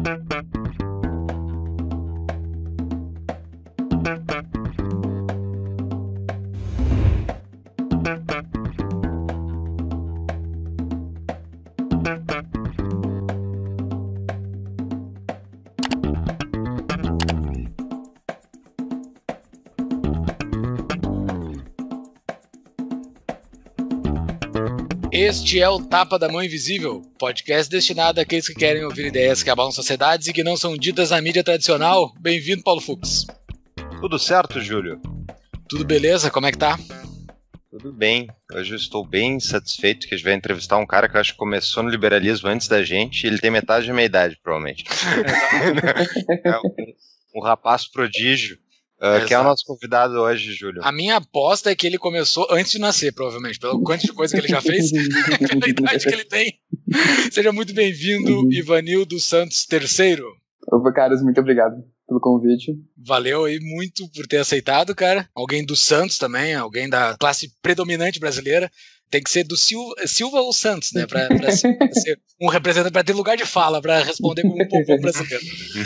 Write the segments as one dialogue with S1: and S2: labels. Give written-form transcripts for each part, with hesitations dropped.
S1: Este é o Tapa da Mão Invisível, podcast destinado àqueles que querem ouvir ideias que abalam sociedades e que não são ditas na mídia tradicional. Bem-vindo, Paulo Fux.
S2: Tudo certo, Júlio?
S1: Tudo beleza? Como é que tá?
S2: Tudo bem. Hoje eu estou bem satisfeito que a gente vai entrevistar um cara que eu acho que começou no liberalismo antes da gente e ele tem metade da minha idade, provavelmente. É um rapaz prodígio. Que é o nosso convidado hoje, Júlio.
S1: A minha aposta é que ele começou antes de nascer, provavelmente, pelo quanto de coisa que ele já fez, pela idade que ele tem. Seja muito bem-vindo, Ivanildo Santos III.
S3: Opa, caras, muito obrigado pelo convite.
S1: Valeu aí muito por ter aceitado, cara. Alguém do Santos também, alguém da classe predominante brasileira. Tem que ser do Silva ou Santos, né? Pra ser um representante, pra ter lugar de fala, pra responder como um povão brasileiro.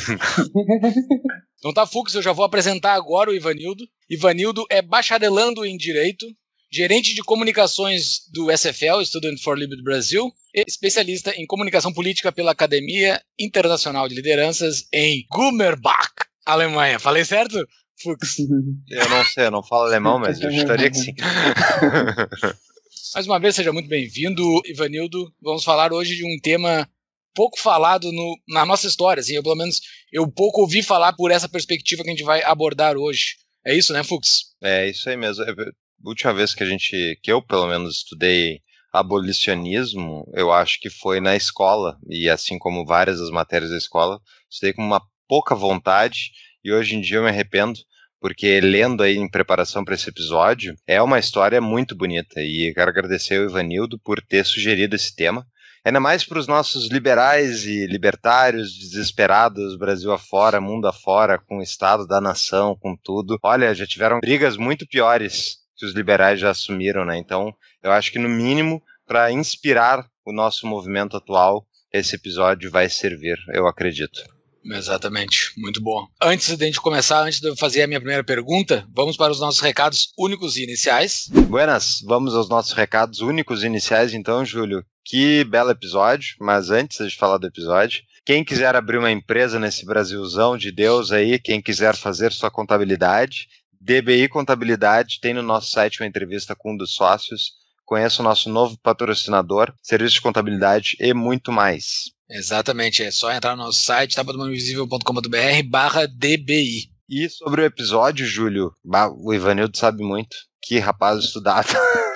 S1: Então tá, Fux, eu já vou apresentar agora o Ivanildo. Ivanildo é bacharelando em Direito, gerente de comunicações do SFL, Student for Liberty Brasil, e especialista em comunicação política pela Academia Internacional de Lideranças em Gummerbach, Alemanha. Falei certo, Fux?
S2: Eu não sei, eu não falo alemão, mas eu estaria que sim.
S1: Mais uma vez, seja muito bem-vindo, Ivanildo. Vamos falar hoje de um tema pouco falado na nossa história. Assim, eu pouco ouvi falar por essa perspectiva que a gente vai abordar hoje. É isso, né, Fux?
S2: É isso aí mesmo. A última vez que eu, pelo menos, estudei abolicionismo, eu acho que foi na escola. E assim como várias das matérias da escola, estudei com uma pouca vontade e hoje em dia eu me arrependo. Porque lendo aí em preparação para esse episódio, é uma história muito bonita e quero agradecer ao Ivanildo por ter sugerido esse tema. Ainda mais para os nossos liberais e libertários desesperados, Brasil afora, mundo afora, com o Estado da nação, com tudo. Olha, já tiveram brigas muito piores que os liberais já assumiram, né? Então, eu acho que no mínimo, para inspirar o nosso movimento atual, esse episódio vai servir, eu acredito.
S1: Exatamente, muito bom. Antes de a gente começar, antes de eu fazer a minha primeira pergunta, vamos para os nossos recados únicos e iniciais.
S2: Buenas, vamos aos nossos recados únicos e iniciais então, Júlio. Que belo episódio, mas antes de falar do episódio, quem quiser abrir uma empresa nesse Brasilzão de Deus aí, quem quiser fazer sua contabilidade, DBI Contabilidade, tem no nosso site uma entrevista com um dos sócios, conheça o nosso novo patrocinador, serviço de contabilidade e muito mais.
S1: Exatamente, é só entrar no nosso site tapadamãoinvisível.com.br/DBI.
S2: E sobre o episódio, Júlio, o Ivanildo sabe muito. Que rapaz estudado.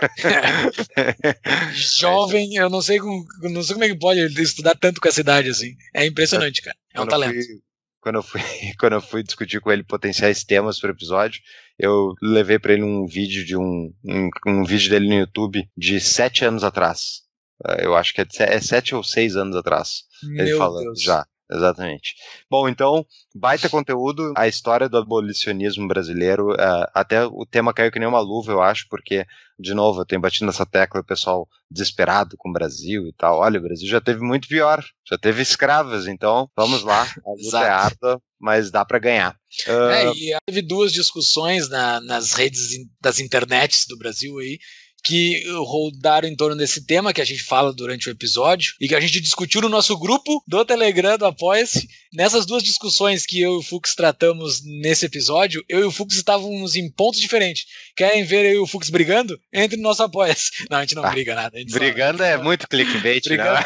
S1: Jovem, eu não sei como é que pode estudar tanto com essa idade assim. É impressionante, cara. É um talento.
S2: Quando eu fui discutir com ele potenciais temas para o episódio, eu levei para ele um vídeo de um vídeo dele no YouTube de 7 anos atrás. Eu acho que é 7 ou 6 anos atrás. Ele falando
S1: Deus.
S2: já. Exatamente. Bom, então, baita conteúdo, a história do abolicionismo brasileiro, até o tema caiu que nem uma luva, eu acho, porque, de novo, eu tenho batido nessa tecla, o pessoal desesperado com o Brasil e tal. Olha, o Brasil já teve muito pior, já teve escravos, então, vamos lá, a luta é árdua, mas dá para ganhar.
S1: E teve duas discussões nas redes das internets do Brasil aí, que rodaram em torno desse tema que a gente fala durante o episódio e que a gente discutiu no nosso grupo do Telegram do Apoia-se. Nessas duas discussões que eu e o Fux tratamos nesse episódio, eu e o Fux estávamos em pontos diferentes. Querem ver eu e o Fux brigando? Entre no nosso Apoia-se. Não, a gente não briga nada.
S2: Brigando é muito clickbait, né?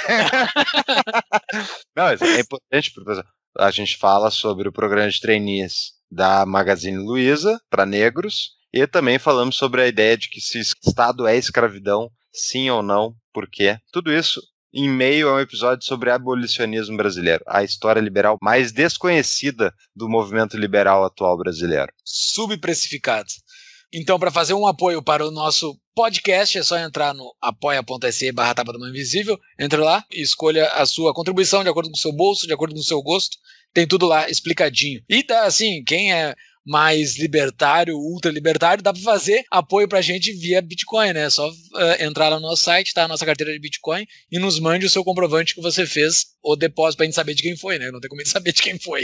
S2: Não, é importante, professor. A gente fala sobre o programa de trainees da Magazine Luiza para negros. E também falamos sobre a ideia de que se Estado é escravidão, sim ou não, por quê. Tudo isso em meio a um episódio sobre abolicionismo brasileiro, a história liberal mais desconhecida do movimento liberal atual brasileiro.
S1: Subprecificado. Então, para fazer um apoio para o nosso podcast, é só entrar no apoia.se/tapadamãoinvisível, entre lá e escolha a sua contribuição de acordo com o seu bolso, de acordo com o seu gosto. Tem tudo lá explicadinho. E tá assim, quem é mais libertário, ultralibertário, dá para fazer apoio pra gente via Bitcoin, né? É só entrar lá no nosso site, tá a nossa carteira de Bitcoin e nos mande o seu comprovante que você fez o depósito pra gente saber de quem foi, né? Não tem como a gente saber de quem foi.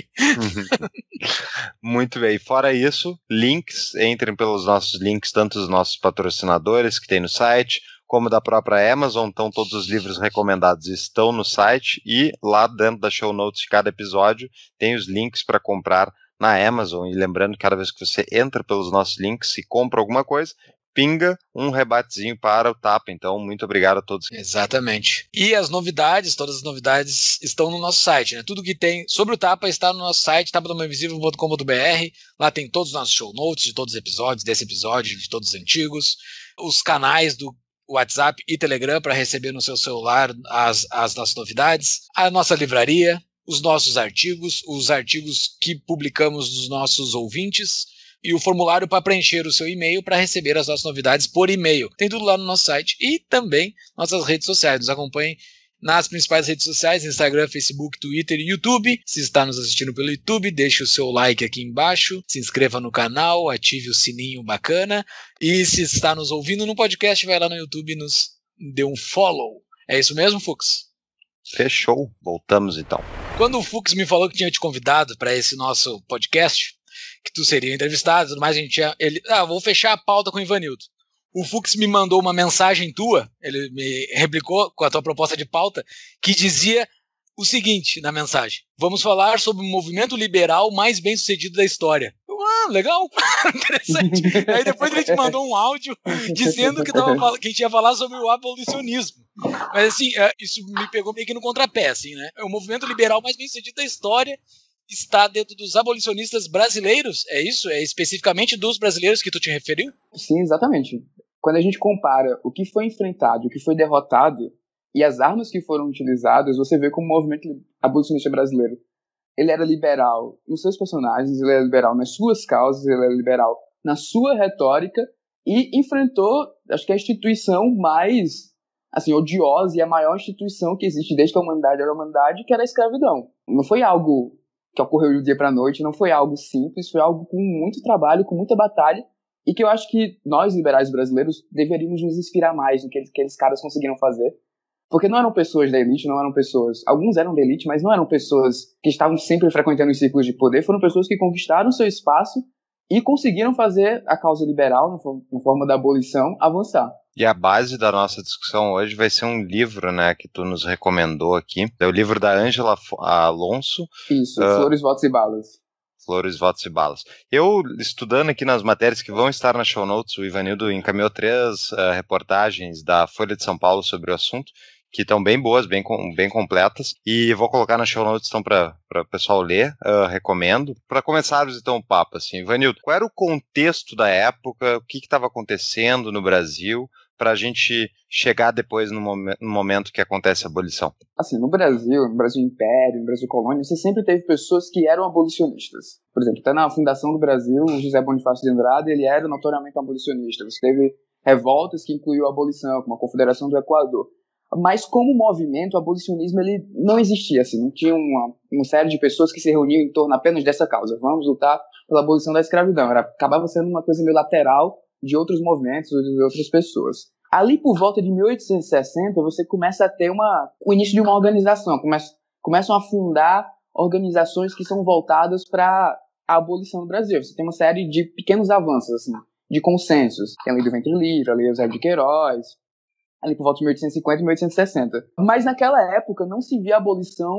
S2: Muito bem. Fora isso, links, entrem pelos nossos links, tanto dos nossos patrocinadores que tem no site, como da própria Amazon. Então todos os livros recomendados estão no site e lá dentro da show notes de cada episódio tem os links para comprar na Amazon. E lembrando que cada vez que você entra pelos nossos links e compra alguma coisa, pinga um rebatezinho para o Tapa. Então, muito obrigado a todos.
S1: Exatamente. E as novidades, todas as novidades estão no nosso site, né? Tudo que tem sobre o Tapa está no nosso site, tapadomainvisível.com.br. Lá tem todos os nossos show notes de todos os episódios, desse episódio, de todos os antigos. Os canais do WhatsApp e Telegram para receber no seu celular as nossas novidades. A nossa livraria, os nossos artigos, os artigos que publicamos dos nossos ouvintes e o formulário para preencher o seu e-mail para receber as nossas novidades por e-mail. Tem tudo lá no nosso site e também nossas redes sociais. Nos acompanhem nas principais redes sociais, Instagram, Facebook, Twitter e YouTube. Se está nos assistindo pelo YouTube, deixe o seu like aqui embaixo, se inscreva no canal, ative o sininho bacana e se está nos ouvindo no podcast, vai lá no YouTube e nos dê um follow. É isso mesmo, Fux?
S2: Fechou. Voltamos então.
S1: Quando o Fux me falou que tinha te convidado para esse nosso podcast, que tu seria entrevistado, tudo mais, vou fechar a pauta com o Ivanildo. O Fux me mandou uma mensagem tua, ele me replicou com a tua proposta de pauta, que dizia o seguinte na mensagem: vamos falar sobre o movimento liberal mais bem sucedido da história. Legal, interessante. Aí depois ele te mandou um áudio dizendo que a gente ia falar sobre o abolicionismo. Mas assim, isso me pegou meio que no contrapé, assim, né? O movimento liberal mais bem sucedido da história está dentro dos abolicionistas brasileiros, é isso? É especificamente dos brasileiros que tu te referiu?
S3: Sim, exatamente. Quando a gente compara o que foi enfrentado, o que foi derrotado e as armas que foram utilizadas, você vê como o movimento abolicionista brasileiro, ele era liberal nos seus personagens, ele era liberal nas suas causas, ele era liberal na sua retórica e enfrentou, acho que a instituição mais assim, odiosa e a maior instituição que existe desde que a humanidade era a humanidade, que era a escravidão. Não foi algo que ocorreu do dia para a noite, não foi algo simples, foi algo com muito trabalho, com muita batalha, e que eu acho que nós, liberais brasileiros, deveríamos nos inspirar mais no que aqueles caras conseguiram fazer. Porque não eram pessoas da elite, não eram pessoas... Alguns eram da elite, mas não eram pessoas que estavam sempre frequentando os círculos de poder, foram pessoas que conquistaram seu espaço e conseguiram fazer a causa liberal, na forma da abolição, avançar.
S2: E a base da nossa discussão hoje vai ser um livro, né, que tu nos recomendou aqui. É o livro da Ângela Alonso.
S3: Isso, Flores, Votos e Balas.
S2: Flores, Votos e Balas. Eu, estudando aqui nas matérias que vão estar na show notes, o Ivanildo encaminhou 3 reportagens da Folha de São Paulo sobre o assunto, que estão bem boas, bem completas, e vou colocar na show notes então para o pessoal ler, recomendo. Para começarmos então o papo, assim, Ivanildo, qual era o contexto da época, o que estava acontecendo no Brasil, para a gente chegar depois no momento que acontece a abolição?
S3: Assim, no Brasil Império, no Brasil Colônia, você sempre teve pessoas que eram abolicionistas. Por exemplo, até na fundação do Brasil, o José Bonifácio de Andrade, ele era notoriamente um abolicionista. Você teve revoltas que incluiu a abolição, como a Confederação do Equador. Mas como movimento, o abolicionismo ele não existia, assim, não tinha uma série de pessoas que se reuniam em torno apenas dessa causa. Vamos lutar pela abolição da escravidão. Acabava sendo uma coisa meio lateral de outros movimentos, de outras pessoas. Ali por volta de 1860, você começa a ter o início de uma organização, começam a fundar organizações que são voltadas para a abolição do Brasil. Você tem uma série de pequenos avanços, assim, de consensos. Tem a Lei do Ventre Livre, a Lei Eusébio de Queiroz, ali por volta de 1850 e 1860. Mas naquela época não se via a abolição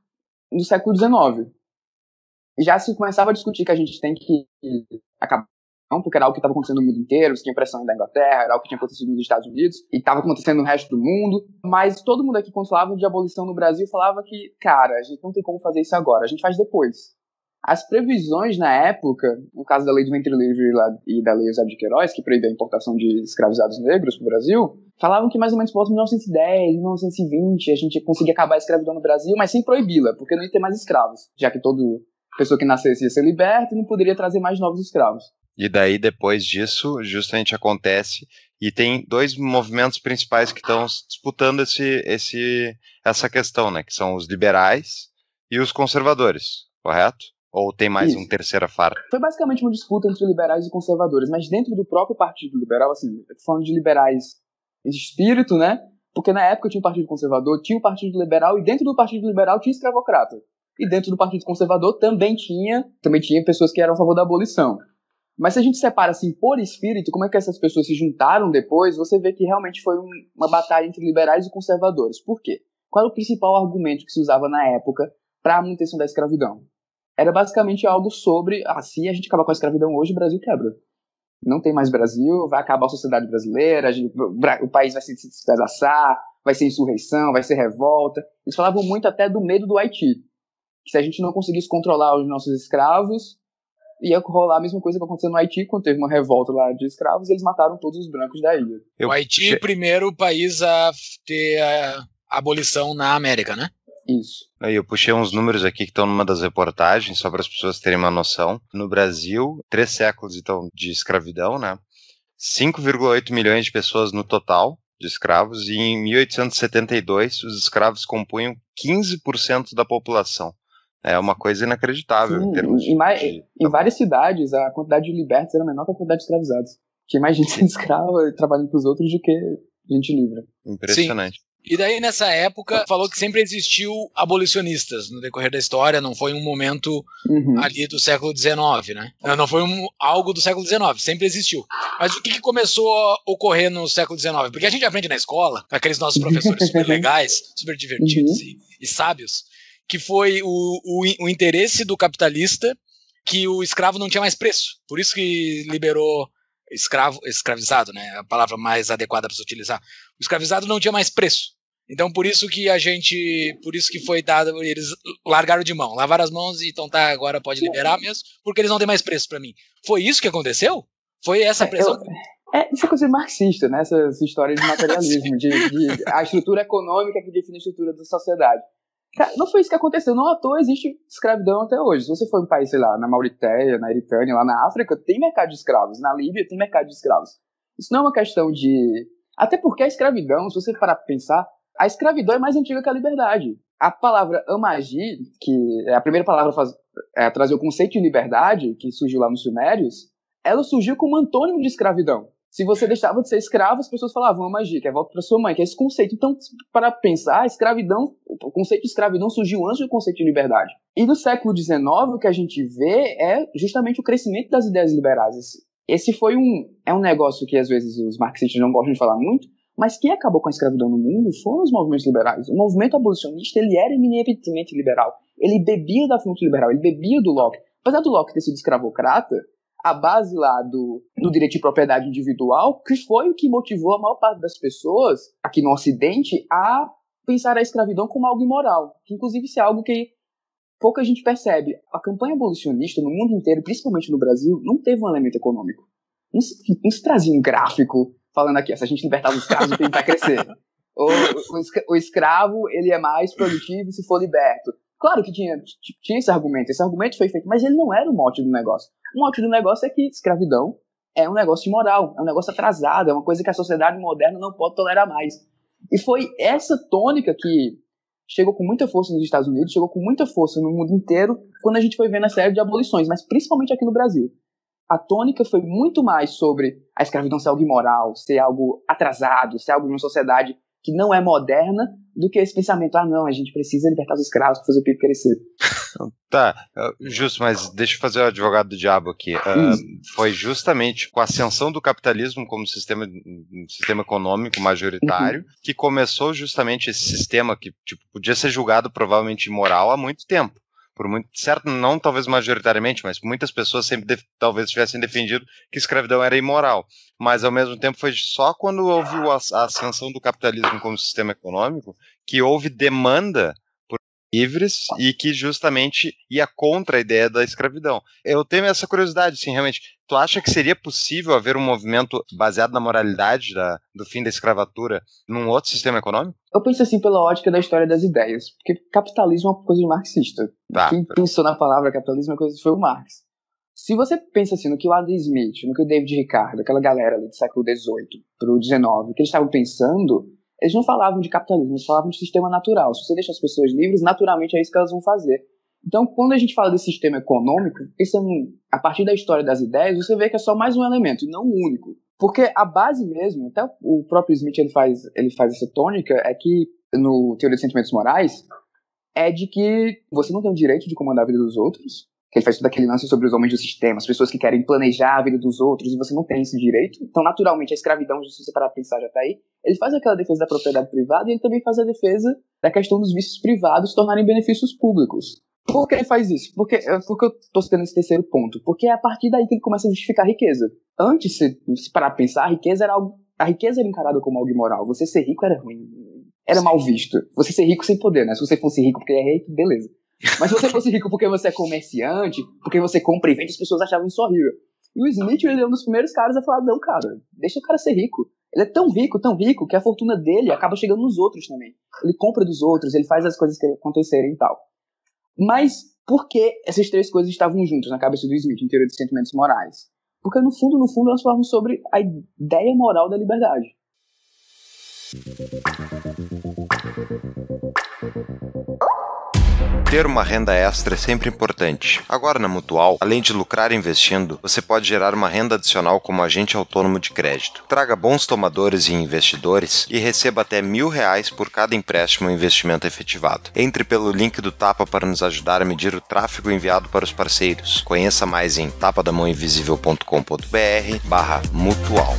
S3: no século XIX. Já se começava a discutir que a gente tem que acabar, porque era algo que estava acontecendo no mundo inteiro, você tinha pressão da Inglaterra, era algo que tinha acontecido nos Estados Unidos, e estava acontecendo no resto do mundo. Mas todo mundo aqui, quando falava de abolição no Brasil, falava que, cara, a gente não tem como fazer isso agora, a gente faz depois. As previsões na época, no caso da Lei do Ventre Livre e da Lei Eusébio de Queiroz, que proibia a importação de escravizados negros para o Brasil, falavam que mais ou menos por volta de 1910, 1920, a gente ia conseguir acabar a escravidão no Brasil, mas sem proibi-la, porque não ia ter mais escravos, já que toda pessoa que nascesse ia ser liberta e não poderia trazer mais novos escravos.
S2: E daí, depois disso, justamente acontece, e tem 2 movimentos principais que estão disputando essa questão, né, que são os liberais e os conservadores, correto? Ou tem mais
S3: Isso.
S2: uma terceira farpa?
S3: Foi basicamente uma disputa entre liberais e conservadores, mas dentro do próprio Partido Liberal, assim, falando de liberais de espírito, né? Porque na época tinha o Partido Conservador, tinha o Partido Liberal, e dentro do Partido Liberal tinha escravocrata. E dentro do Partido Conservador também tinha pessoas que eram a favor da abolição. Mas se a gente separa assim por espírito, como é que essas pessoas se juntaram depois, você vê que realmente foi uma batalha entre liberais e conservadores. Por quê? Qual era o principal argumento que se usava na época para a manutenção da escravidão? Era basicamente algo sobre, se a gente acabar com a escravidão hoje, o Brasil quebra. Não tem mais Brasil, vai acabar a sociedade brasileira, o país vai se despedaçar, vai ser insurreição, vai ser revolta. Eles falavam muito até do medo do Haiti. Que se a gente não conseguisse controlar os nossos escravos, ia rolar a mesma coisa que aconteceu no Haiti, quando teve uma revolta lá de escravos, e eles mataram todos os brancos da ilha.
S1: O Haiti, primeiro país a ter a abolição na América, né?
S3: Isso.
S2: Eu puxei uns números aqui que estão numa das reportagens, só para as pessoas terem uma noção. No Brasil, 3 séculos então, de escravidão, né? 5,8 milhões de pessoas no total de escravos, e em 1872 os escravos compunham 15% da população. É uma coisa inacreditável.
S3: Sim,
S2: em termos
S3: em várias cidades, a quantidade de libertos era menor que a quantidade de escravizados. Tinha mais gente sendo escrava e trabalhando para os outros do que gente livre.
S2: Impressionante.
S1: Sim. E daí, nessa época, falou que sempre existiu abolicionistas no decorrer da história, não foi um momento ali do século XIX, né? Não foi algo do século XIX, sempre existiu. Mas o que começou a ocorrer no século XIX? Porque a gente aprende na escola, aqueles nossos professores super legais, super divertidos e sábios, que foi o interesse do capitalista que o escravo não tinha mais preço. Por isso que liberou escravizado, né? A palavra mais adequada para se utilizar. O escravizado não tinha mais preço. Então, por isso que foi dado, eles largaram de mão, lavaram as mãos e então tá, agora pode liberar mesmo, porque eles não têm mais preço para mim. Foi isso que aconteceu? Foi essa pressão?
S3: Isso é coisa marxista, né? Essa história de materialismo, de a estrutura econômica que define a estrutura da sociedade. Cara, não foi isso que aconteceu. Não à toa existe escravidão até hoje. Se você for um país, sei lá, na Mauritânia, na Eritânia, lá na África, tem mercado de escravos. Na Líbia tem mercado de escravos. Isso não é uma questão de... Até porque a escravidão, se você parar pra pensar, a escravidão é mais antiga que a liberdade. A palavra amagi, que é a primeira palavra a trazer o conceito de liberdade, que surgiu lá nos Sumérios, ela surgiu como antônimo de escravidão. Se você deixava de ser escravo, as pessoas falavam amagi, que é volta para sua mãe, que é esse conceito. Então, para pensar, a escravidão, o conceito de escravidão surgiu antes do conceito de liberdade. E no século XIX, o que a gente vê é justamente o crescimento das ideias liberais. Esse foi um negócio que às vezes os marxistas não gostam de falar muito, mas quem acabou com a escravidão no mundo foram os movimentos liberais. O movimento abolicionista, ele era eminentemente liberal. Ele bebia da fonte liberal, ele bebia do Locke. Apesar do Locke ter sido escravocrata, a base lá do direito de propriedade individual, que foi o que motivou a maior parte das pessoas aqui no Ocidente a pensar a escravidão como algo imoral. Que inclusive isso é algo que pouca gente percebe. A campanha abolicionista no mundo inteiro, principalmente no Brasil, não teve um elemento econômico. Não se trazia um gráfico falando aqui, se a gente libertar os escravos, o PIB vai crescer. O escravo, ele é mais produtivo se for liberto. Claro que tinha esse argumento foi feito, mas ele não era o mote do negócio. O mote do negócio é que escravidão é um negócio imoral, é um negócio atrasado, é uma coisa que a sociedade moderna não pode tolerar mais. E foi essa tônica que chegou com muita força nos Estados Unidos, chegou com muita força no mundo inteiro, quando a gente foi vendo a série de abolições, mas principalmente aqui no Brasil. A tônica foi muito mais sobre a escravidão ser algo imoral, ser algo atrasado, ser algo de uma sociedade que não é moderna, do que esse pensamento, não, a gente precisa libertar os escravos para fazer o PIB crescer.
S2: Tá, justo, mas deixa eu fazer o advogado do diabo aqui. Foi justamente com a ascensão do capitalismo como sistema econômico majoritário que começou justamente esse sistema que podia ser julgado provavelmente imoral há muito tempo. Por muito, certo, não talvez majoritariamente, mas muitas pessoas sempre talvez tivessem defendido que escravidão era imoral. Mas, ao mesmo tempo, foi só quando houve a ascensão do capitalismo como sistema econômico que houve demanda por livres e que justamente ia contra a ideia da escravidão. Eu tenho essa curiosidade, sim, realmente. Tu acha que seria possível haver um movimento baseado na moralidade do fim da escravatura num outro sistema econômico?
S3: Eu penso assim pela ótica da história das ideias, porque capitalismo é uma coisa marxista.
S2: Tá.
S3: Quem pensou na palavra capitalismo foi o Marx. Se você pensa assim no que o Adam Smith, no que o David Ricardo, aquela galera ali do século XVIII para o XIX, o que eles estavam pensando, eles não falavam de capitalismo, eles falavam de sistema natural. Se você deixa as pessoas livres, naturalmente é isso que elas vão fazer. Então, quando a gente fala desse sistema econômico, pensando a partir da história das ideias, você vê que é só mais um elemento, e não o único. Porque a base mesmo, até o próprio Smith ele faz essa tônica, é que, no Teoria dos Sentimentos Morais, é de que você não tem o direito de comandar a vida dos outros, que ele faz todo aquele lance sobre os homens do sistema, as pessoas que querem planejar a vida dos outros, e você não tem esse direito. Então, naturalmente, a escravidão, se você parar pra pensar, já tá aí. Ele faz aquela defesa da propriedade privada, e ele também faz a defesa da questão dos vícios privados se tornarem benefícios públicos. Por que ele faz isso? Porque eu tô citando esse terceiro ponto. Porque é a partir daí que ele começa a justificar a riqueza. Antes, se parar pra pensar, a riqueza era encarada como algo imoral. Você ser rico era ruim. Era mal visto. Você ser rico sem poder, né? Se você fosse rico porque é rei, beleza. Mas se você fosse rico porque você é comerciante, porque você compra e vende, as pessoas achavam isso horrível. E o Smith, ele é um dos primeiros caras a falar, não, cara, deixa o cara ser rico. Ele é tão rico, que a fortuna dele acaba chegando nos outros também. Ele compra dos outros, ele faz as coisas que acontecerem e tal. Mas por que essas três coisas estavam juntas na cabeça do Smith, em Teoria dos Sentimentos Morais? Porque, no fundo, elas falam sobre a ideia moral da liberdade.
S2: Ter uma renda extra é sempre importante. Agora, na Mutual, além de lucrar investindo, você pode gerar uma renda adicional como agente autônomo de crédito. Traga bons tomadores e investidores e receba até R$1.000 por cada empréstimo ou investimento efetivado. Entre pelo link do Tapa para nos ajudar a medir o tráfego enviado para os parceiros. Conheça mais em tapadamãoinvisível.com.br/mutual.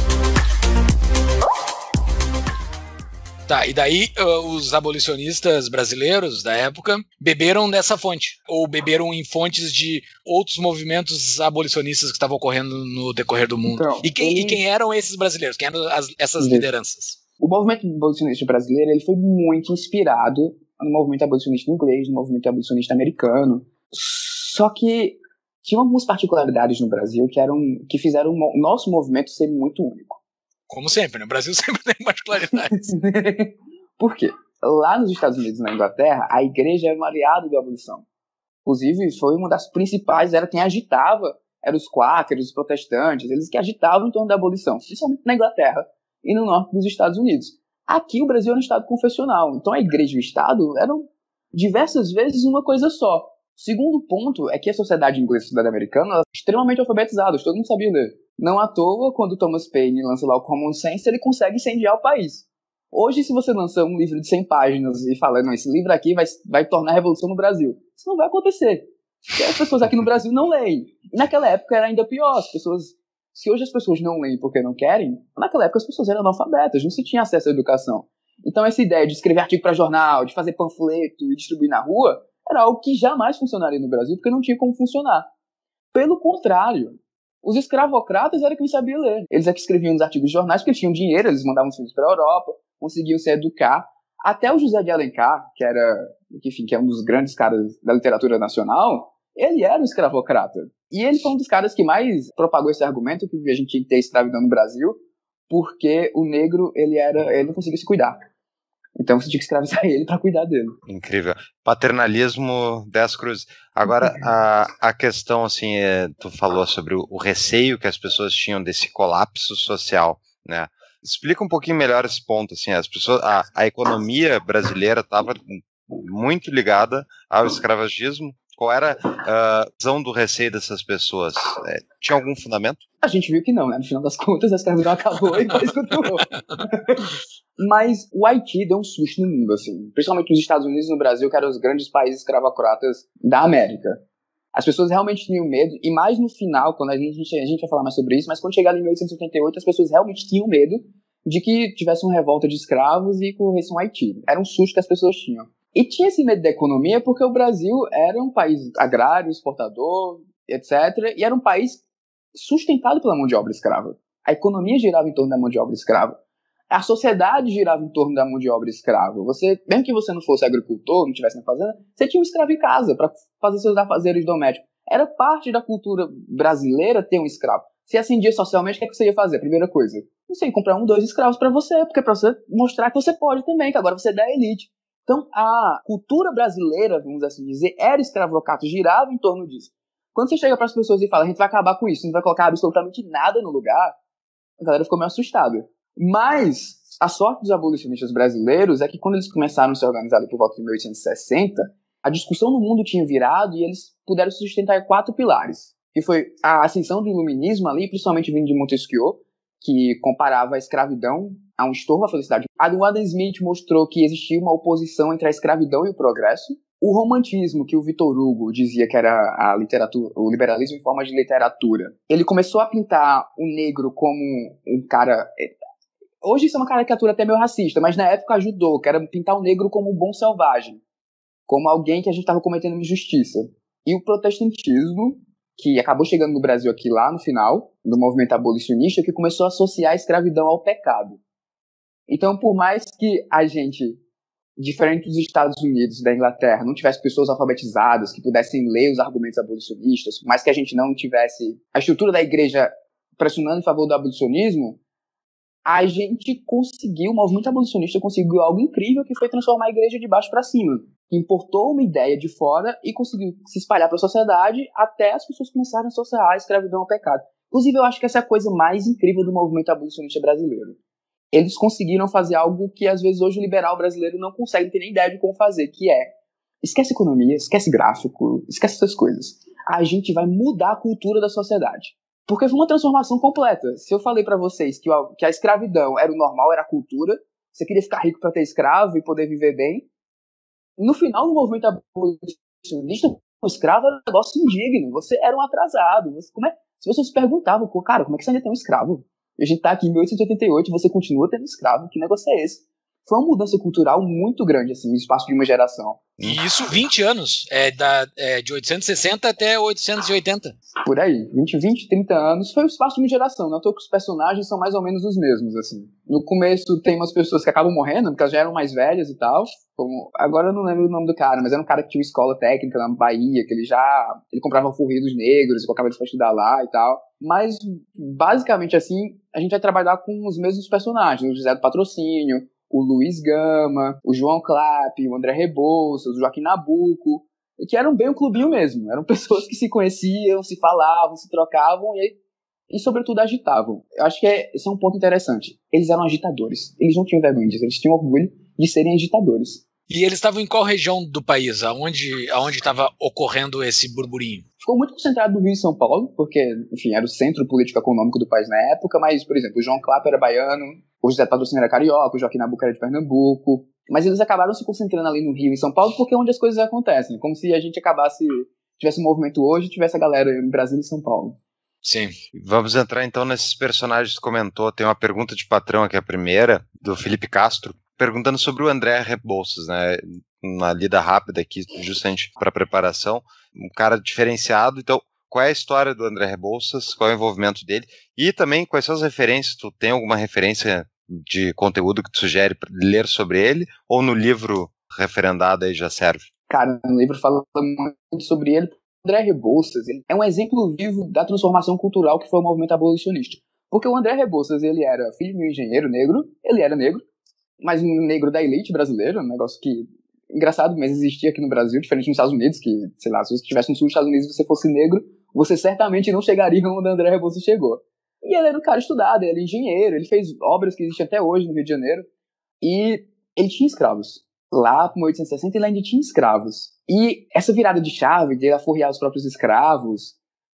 S1: Tá, e daí os abolicionistas brasileiros da época beberam dessa fonte, ou beberam em fontes de outros movimentos abolicionistas que estavam ocorrendo no decorrer do mundo. Então, e quem eram esses brasileiros? Quem eram essas lideranças?
S3: O movimento abolicionista brasileiro ele foi muito inspirado no movimento abolicionista inglês, no movimento abolicionista americano. Só que tinha algumas particularidades no Brasil que fizeram o nosso movimento ser muito único.
S1: Como sempre, né? O Brasil sempre tem particularidades.
S3: Por quê? Lá nos Estados Unidos e na Inglaterra, a igreja era um aliado da abolição. Inclusive, foi uma das principais, era quem agitava, eram os quáqueros, os protestantes, eles que agitavam em torno da abolição, principalmente na Inglaterra e no norte dos Estados Unidos. Aqui, o Brasil era um estado confessional, então a igreja e o estado eram diversas vezes uma coisa só. O segundo ponto é que a sociedade inglesa e a sociedade americana eram extremamente alfabetizadas, todo mundo sabia ler. Não à toa, quando Thomas Paine lança lá o Common Sense, ele consegue incendiar o país. Hoje, se você lança um livro de 100 páginas e fala, não, esse livro aqui vai tornar a revolução no Brasil, isso não vai acontecer. Porque as pessoas aqui no Brasil não leem. E naquela época era ainda pior. Se hoje as pessoas não leem porque não querem, naquela época as pessoas eram analfabetas, não se tinha acesso à educação. Então essa ideia de escrever artigo para jornal, de fazer panfleto e distribuir na rua, era algo que jamais funcionaria no Brasil, porque não tinha como funcionar. Pelo contrário, os escravocratas eram quem sabiam ler. Eles é que escreviam nos artigos de jornais porque eles tinham dinheiro, eles mandavam os filhos para a Europa, conseguiam se educar. Até o José de Alencar, que é um dos grandes caras da literatura nacional, ele era um escravocrata. E ele foi um dos caras que mais propagou esse argumento que a gente tinha que ter escravidão no Brasil, porque o negro, ele não conseguia se cuidar. Então você tinha que escravizar ele para cuidar dele.
S2: Incrível. Paternalismo 10 cruzes. Agora, a questão, assim, tu falou sobre o receio que as pessoas tinham desse colapso social, né? Explica um pouquinho melhor esse ponto, assim, as pessoas, a economia brasileira estava muito ligada ao escravagismo. Qual era a visão do receio dessas pessoas? Tinha algum fundamento?
S3: A gente viu que não, né? No final das contas, a escravidão acabou e depois continuou. Mas o Haiti deu um susto no mundo, assim. Principalmente nos Estados Unidos e no Brasil, que eram os grandes países escravocratas da América. As pessoas realmente tinham medo, e mais no final, quando a gente vai falar mais sobre isso, mas quando chegaram em 1888, as pessoas realmente tinham medo de que tivesse uma revolta de escravos e corresse um Haiti. Era um susto que as pessoas tinham. E tinha esse medo da economia porque o Brasil era um país agrário, exportador, etc. E era um país sustentado pela mão de obra escrava. A economia girava em torno da mão de obra escrava. A sociedade girava em torno da mão de obra escrava. Mesmo que você não fosse agricultor, não tivesse na fazenda, você tinha um escravo em casa para fazer seus afazeres domésticos. Era parte da cultura brasileira ter um escravo. Se ascendia socialmente, o que você ia fazer? A primeira coisa, você ia comprar 2 escravos para você, porque para você mostrar que você pode também, que agora você é da elite. Então, a cultura brasileira, vamos assim dizer, era escravocrata, girava em torno disso. Quando você chega para as pessoas e fala, a gente vai acabar com isso, não vai colocar absolutamente nada no lugar, a galera ficou meio assustada. Mas a sorte dos abolicionistas brasileiros é que quando eles começaram a se organizar ali por volta de 1860, a discussão no mundo tinha virado e eles puderam sustentar 4 pilares, que foi a ascensão do iluminismo ali, principalmente vindo de Montesquieu, que comparava a escravidão a um estorvo à felicidade. Adam Smith mostrou que existia uma oposição entre a escravidão e o progresso. O romantismo, que o Victor Hugo dizia que era a literatura, o liberalismo em forma de literatura, ele começou a pintar o negro como um cara... Hoje isso é uma caricatura até meio racista, mas na época ajudou, que era pintar o negro como um bom selvagem, como alguém que a gente estava cometendo injustiça. E o protestantismo, que acabou chegando no Brasil aqui lá no final, do movimento abolicionista, que começou a associar a escravidão ao pecado. Então, por mais que a gente, diferente dos Estados Unidos e da Inglaterra, não tivesse pessoas alfabetizadas que pudessem ler os argumentos abolicionistas, por mais que a gente não tivesse a estrutura da igreja pressionando em favor do abolicionismo, a gente conseguiu, o movimento abolicionista conseguiu algo incrível, que foi transformar a igreja de baixo para cima. Importou uma ideia de fora e conseguiu se espalhar para a sociedade até as pessoas começarem a associar a escravidão ao pecado. Inclusive, eu acho que essa é a coisa mais incrível do movimento abolicionista brasileiro. Eles conseguiram fazer algo que, às vezes, hoje o liberal brasileiro não consegue ter nem ideia de como fazer, que é, esquece economia, esquece gráfico, esquece essas coisas. A gente vai mudar a cultura da sociedade. Porque foi uma transformação completa. Se eu falei pra vocês que a escravidão era o normal, era a cultura, você queria ficar rico pra ter escravo e poder viver bem, no final do movimento abolicionista, o escravo era um negócio indigno, você era um atrasado. Se você se perguntava, cara, como é que você ainda tem um escravo? A gente tá aqui em 1888 e você continua tendo escravo, que negócio é esse? Foi uma mudança cultural muito grande, assim, no espaço de uma geração.
S1: E isso 20 anos, de 860 até 880.
S3: Por aí, 20, 30 anos, foi o espaço de uma geração. Notou que os personagens são mais ou menos os mesmos, assim. No começo tem umas pessoas que acabam morrendo, porque elas já eram mais velhas e tal. Agora eu não lembro o nome do cara, mas era um cara que tinha uma escola técnica na Bahia, que ele comprava furria dos negros e colocava eles pra estudar lá e tal. Mas, basicamente assim, a gente vai trabalhar com os mesmos personagens. O José do Patrocínio, o Luiz Gama, o João Clapp, o André Rebouças, o Joaquim Nabuco, que eram bem um clubinho mesmo. Eram pessoas que se conheciam, se falavam, se trocavam e sobretudo, agitavam. Eu acho que esse é um ponto interessante. Eles eram agitadores. Eles não tinham vergonha disso. Eles tinham orgulho de serem agitadores.
S1: E eles estavam em qual região do país? Aonde estava ocorrendo esse burburinho?
S3: Ficou muito concentrado no Rio e São Paulo, porque, enfim, era o centro político-econômico do país na época, mas, por exemplo, o João Clapp era baiano, o José Patrocínio era carioca, o Joaquim Nabuco era de Pernambuco, mas eles acabaram se concentrando ali no Rio e São Paulo porque é onde as coisas acontecem, como se a gente tivesse um movimento hoje e tivesse a galera em Brasília e São Paulo.
S2: Sim. Vamos entrar então nesses personagens que comentou. Tem uma pergunta de patrão aqui, a primeira, do Felipe Castro, perguntando sobre o André Rebouças, né? Uma lida rápida aqui, justamente para preparação. Um cara diferenciado. Então, qual é a história do André Rebouças? Qual é o envolvimento dele? E também, quais são as referências? Tu tem alguma referência de conteúdo que tu sugere para ler sobre ele? Ou no livro referendado aí já serve?
S3: Cara, no livro fala muito sobre ele. O André Rebouças é um exemplo vivo da transformação cultural que foi o movimento abolicionista. Porque o André Rebouças, ele era filho de um engenheiro negro, ele era negro, mas um negro da elite brasileira, um negócio que, engraçado, mas existia aqui no Brasil, diferente dos Estados Unidos, que, sei lá, se você estivesse no sul dos Estados Unidos e você fosse negro, você certamente não chegaria onde o André Rebouças chegou. E ele era um cara estudado, ele era engenheiro, ele fez obras que existem até hoje no Rio de Janeiro, e ele tinha escravos. Lá, por 1860, ele ainda tinha escravos. E essa virada de chave, de ele aforrear os próprios escravos,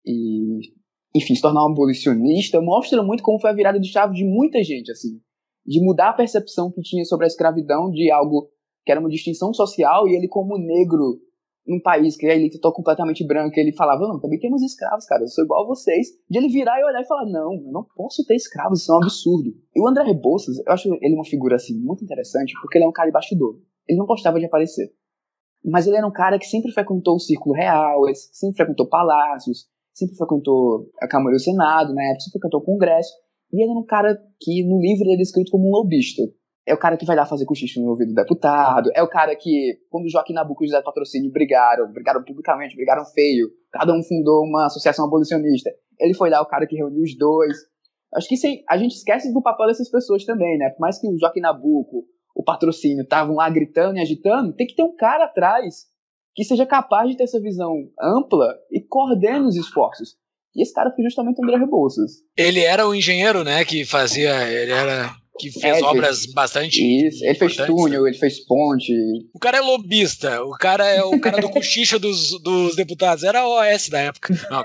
S3: e, enfim, se tornar um abolicionista, mostra muito como foi a virada de chave de muita gente, assim, de mudar a percepção que tinha sobre a escravidão de algo que era uma distinção social, e ele como negro, num país que a elite está completamente branca, ele falava, não, também temos escravos, cara, eu sou igual a vocês, de ele virar e olhar e falar, não, eu não posso ter escravos, isso é um absurdo. E o André Rebouças, eu acho ele uma figura, assim, muito interessante, porque ele é um cara de bastidor, ele não gostava de aparecer, mas ele era um cara que sempre frequentou o círculo real, sempre frequentou palácios, sempre frequentou a Câmara e o Senado, na época, sempre frequentou o Congresso, e ele era um cara que, no livro, ele é descrito como um lobista. É o cara que vai lá fazer cochicho no ouvido do deputado, é o cara que, quando o Joaquim Nabuco e o José Patrocínio brigaram publicamente, brigaram feio, cada um fundou uma associação abolicionista, ele foi lá o cara que reuniu os dois. Acho que a gente esquece do papel dessas pessoas também, né? Por mais que o Joaquim Nabuco, o Patrocínio, estavam lá gritando e agitando, tem que ter um cara atrás que seja capaz de ter essa visão ampla e coordene os esforços. E esse cara foi justamente o André Rebouças.
S1: Ele era o engenheiro, né, que fazia... Ele era que fez obras bastante
S3: Isso, ele fez túnel, ele fez ponte.
S1: O cara é lobista, o cara é o cara do cochicha dos deputados, era a OS da época. Não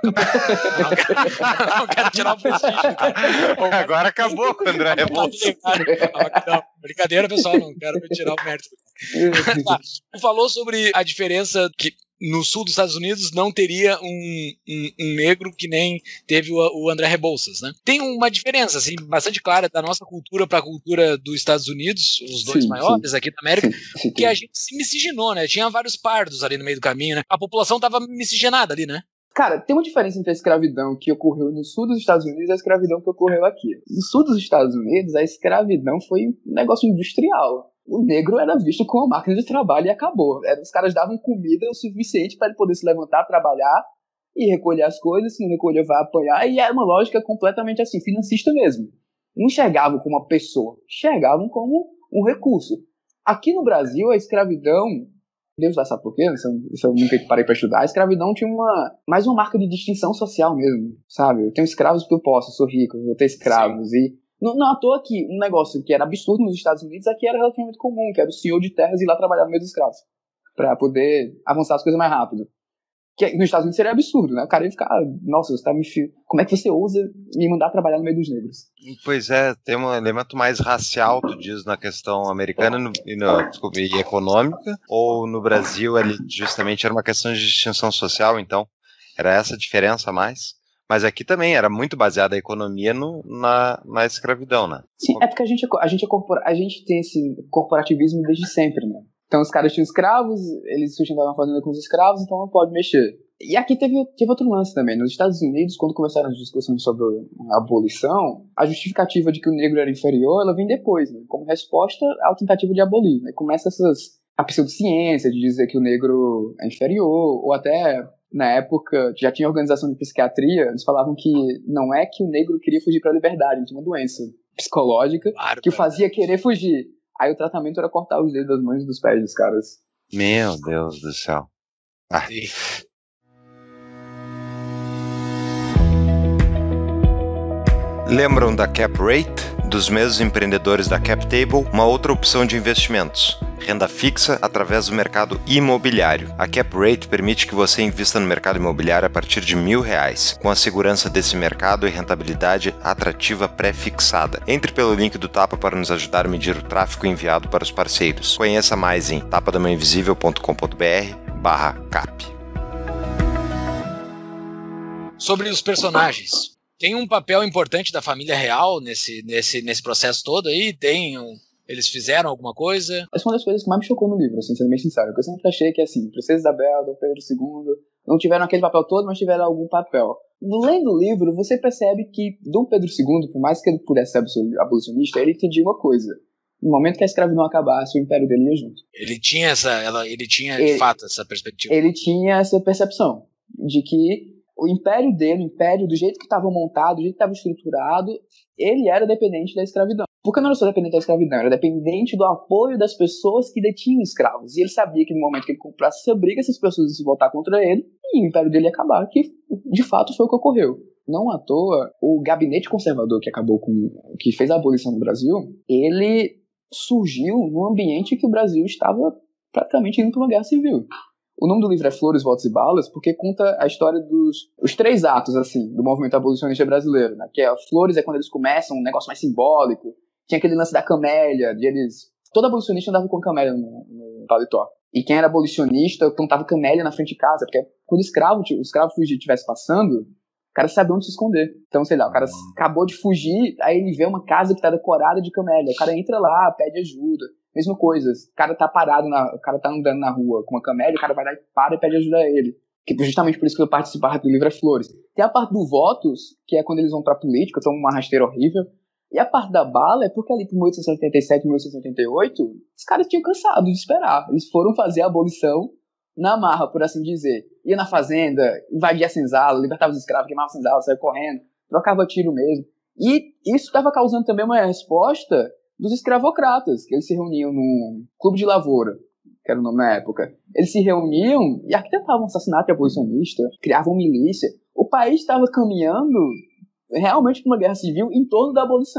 S1: quero tirar o prestígio do cara.
S2: Agora acabou com o André Rebouças.
S1: Brincadeira, pessoal, não quero tirar o mérito. Você falou sobre a diferença que no sul dos Estados Unidos não teria um negro que nem teve o André Rebouças, né? Tem uma diferença assim, bastante clara da nossa cultura para a cultura dos Estados Unidos, os dois maiores aqui da América, que a gente se miscigenou, né? Tinha vários pardos ali no meio do caminho, né? A população estava miscigenada ali, né?
S3: Cara, tem uma diferença entre a escravidão que ocorreu no sul dos Estados Unidos e a escravidão que ocorreu aqui. No sul dos Estados Unidos, a escravidão foi um negócio industrial. O negro era visto como uma máquina de trabalho e acabou. Os caras davam comida o suficiente para ele poder se levantar, trabalhar e recolher as coisas. Se não recolher, vai apanhar. E era uma lógica completamente assim, financista mesmo. Não enxergavam como uma pessoa, enxergavam como um recurso. Aqui no Brasil, a escravidão... Deus vai saber por quê, isso eu nunca parei para estudar. A escravidão tinha mais uma marca de distinção social mesmo, sabe? Eu tenho escravos porque eu posso, eu sou rico, eu vou ter escravos. Sim. E não à toa que um negócio que era absurdo nos Estados Unidos, aqui era relativamente comum, que era o senhor de terras ir lá trabalhar no meio dos escravos, para poder avançar as coisas mais rápido. Que nos Estados Unidos seria absurdo, né? O cara ia ficar, nossa, você tá me... Como é que você ousa me mandar trabalhar no meio dos negros?
S2: Pois é, tem um elemento mais racial, tu diz, na questão americana e econômica, ou no Brasil ele justamente era uma questão de distinção social, então era essa a diferença a mais? Mas aqui também era muito baseada a economia na escravidão, né?
S3: Sim, é porque a gente tem esse corporativismo desde sempre, né? Então os caras tinham escravos, eles sustentavam a fazenda com os escravos, então não pode mexer. E aqui teve outro lance também. Nos Estados Unidos, quando começaram as discussões sobre a abolição, a justificativa de que o negro era inferior, ela vem depois, né? Como resposta à tentativa de abolir. Né? Começa a pseudociência de dizer que o negro é inferior, ou até... Na época, já tinha organização de psiquiatria, eles falavam que não é que o negro queria fugir para a liberdade, ele tinha uma doença psicológica que o fazia querer fugir. Aí o tratamento era cortar os dedos das mãos e dos pés dos caras.
S2: Meu Deus do céu. Lembram da Cap Rate? Dos mesmos empreendedores da Cap Table, uma outra opção de investimentos. Renda fixa através do mercado imobiliário. A Cap Rate permite que você invista no mercado imobiliário a partir de R$1.000, com a segurança desse mercado e rentabilidade atrativa pré-fixada. Entre pelo link do Tapa para nos ajudar a medir o tráfego enviado para os parceiros. Conheça mais em tapadamãoinvisível.com.br/cap.
S1: Sobre os personagens. Tem um papel importante da família real nesse processo todo aí? Eles fizeram alguma coisa?
S3: Essa é uma das coisas que mais me chocou no livro, assim, sendo bem sincero. Porque eu sempre achei que, assim, Princesa Isabel, Dom Pedro II, não tiveram aquele papel todo, mas tiveram algum papel. Lendo o livro, você percebe que Dom Pedro II, por mais que ele pudesse ser abolicionista, ele entendia uma coisa. No momento que a escravidão acabasse, o império dele ia junto.
S1: Ele tinha de fato essa perspectiva.
S3: Ele tinha essa percepção de que o império dele, o império do jeito que estava montado, do jeito que estava estruturado, ele era dependente da escravidão. Porque não era só dependente da escravidão, era dependente do apoio das pessoas que detinham escravos. E ele sabia que no momento que ele comprasse essa briga, essas pessoas iam se voltar contra ele e o império dele ia acabar, que de fato foi o que ocorreu. Não à toa, o gabinete conservador que fez a abolição no Brasil, ele surgiu num ambiente que o Brasil estava praticamente indo para uma guerra civil. O nome do livro é Flores, Votos e Balas, porque conta a história os 3 atos, assim, do movimento abolicionista brasileiro, né? Que Flores é quando eles começam, um negócio mais simbólico. Tinha aquele lance da camélia, todo abolicionista andava com camélia no paletó. E quem era abolicionista plantava camélia na frente de casa, porque quando o escravo fugitivo estivesse passando, o cara sabia onde se esconder. Então, sei lá, o cara acabou de fugir, aí ele vê uma casa que tá decorada de camélia. O cara entra lá, pede ajuda. Mesma coisa, o cara tá parado, o cara tá andando na rua com uma camélia, o cara vai lá e para e pede ajuda a ele. Que justamente por isso que eu participar do livro é Flores. Tem a parte do votos, que é quando eles vão pra política, são uma rasteira horrível. E a parte da bala é porque ali por 1887, 1888, os caras tinham cansado de esperar. Eles foram fazer a abolição na marra, por assim dizer. Ia na fazenda, invadia a senzala, libertava os escravos, queimava a senzala, saia correndo, trocava tiro mesmo. E isso estava causando também uma resposta dos escravocratas, que eles se reuniam num clube de lavoura, que era o nome na época. Eles se reuniam e arquitetavam assassinato de abolicionista, criavam milícia. O país estava caminhando realmente para uma guerra civil em torno da abolição.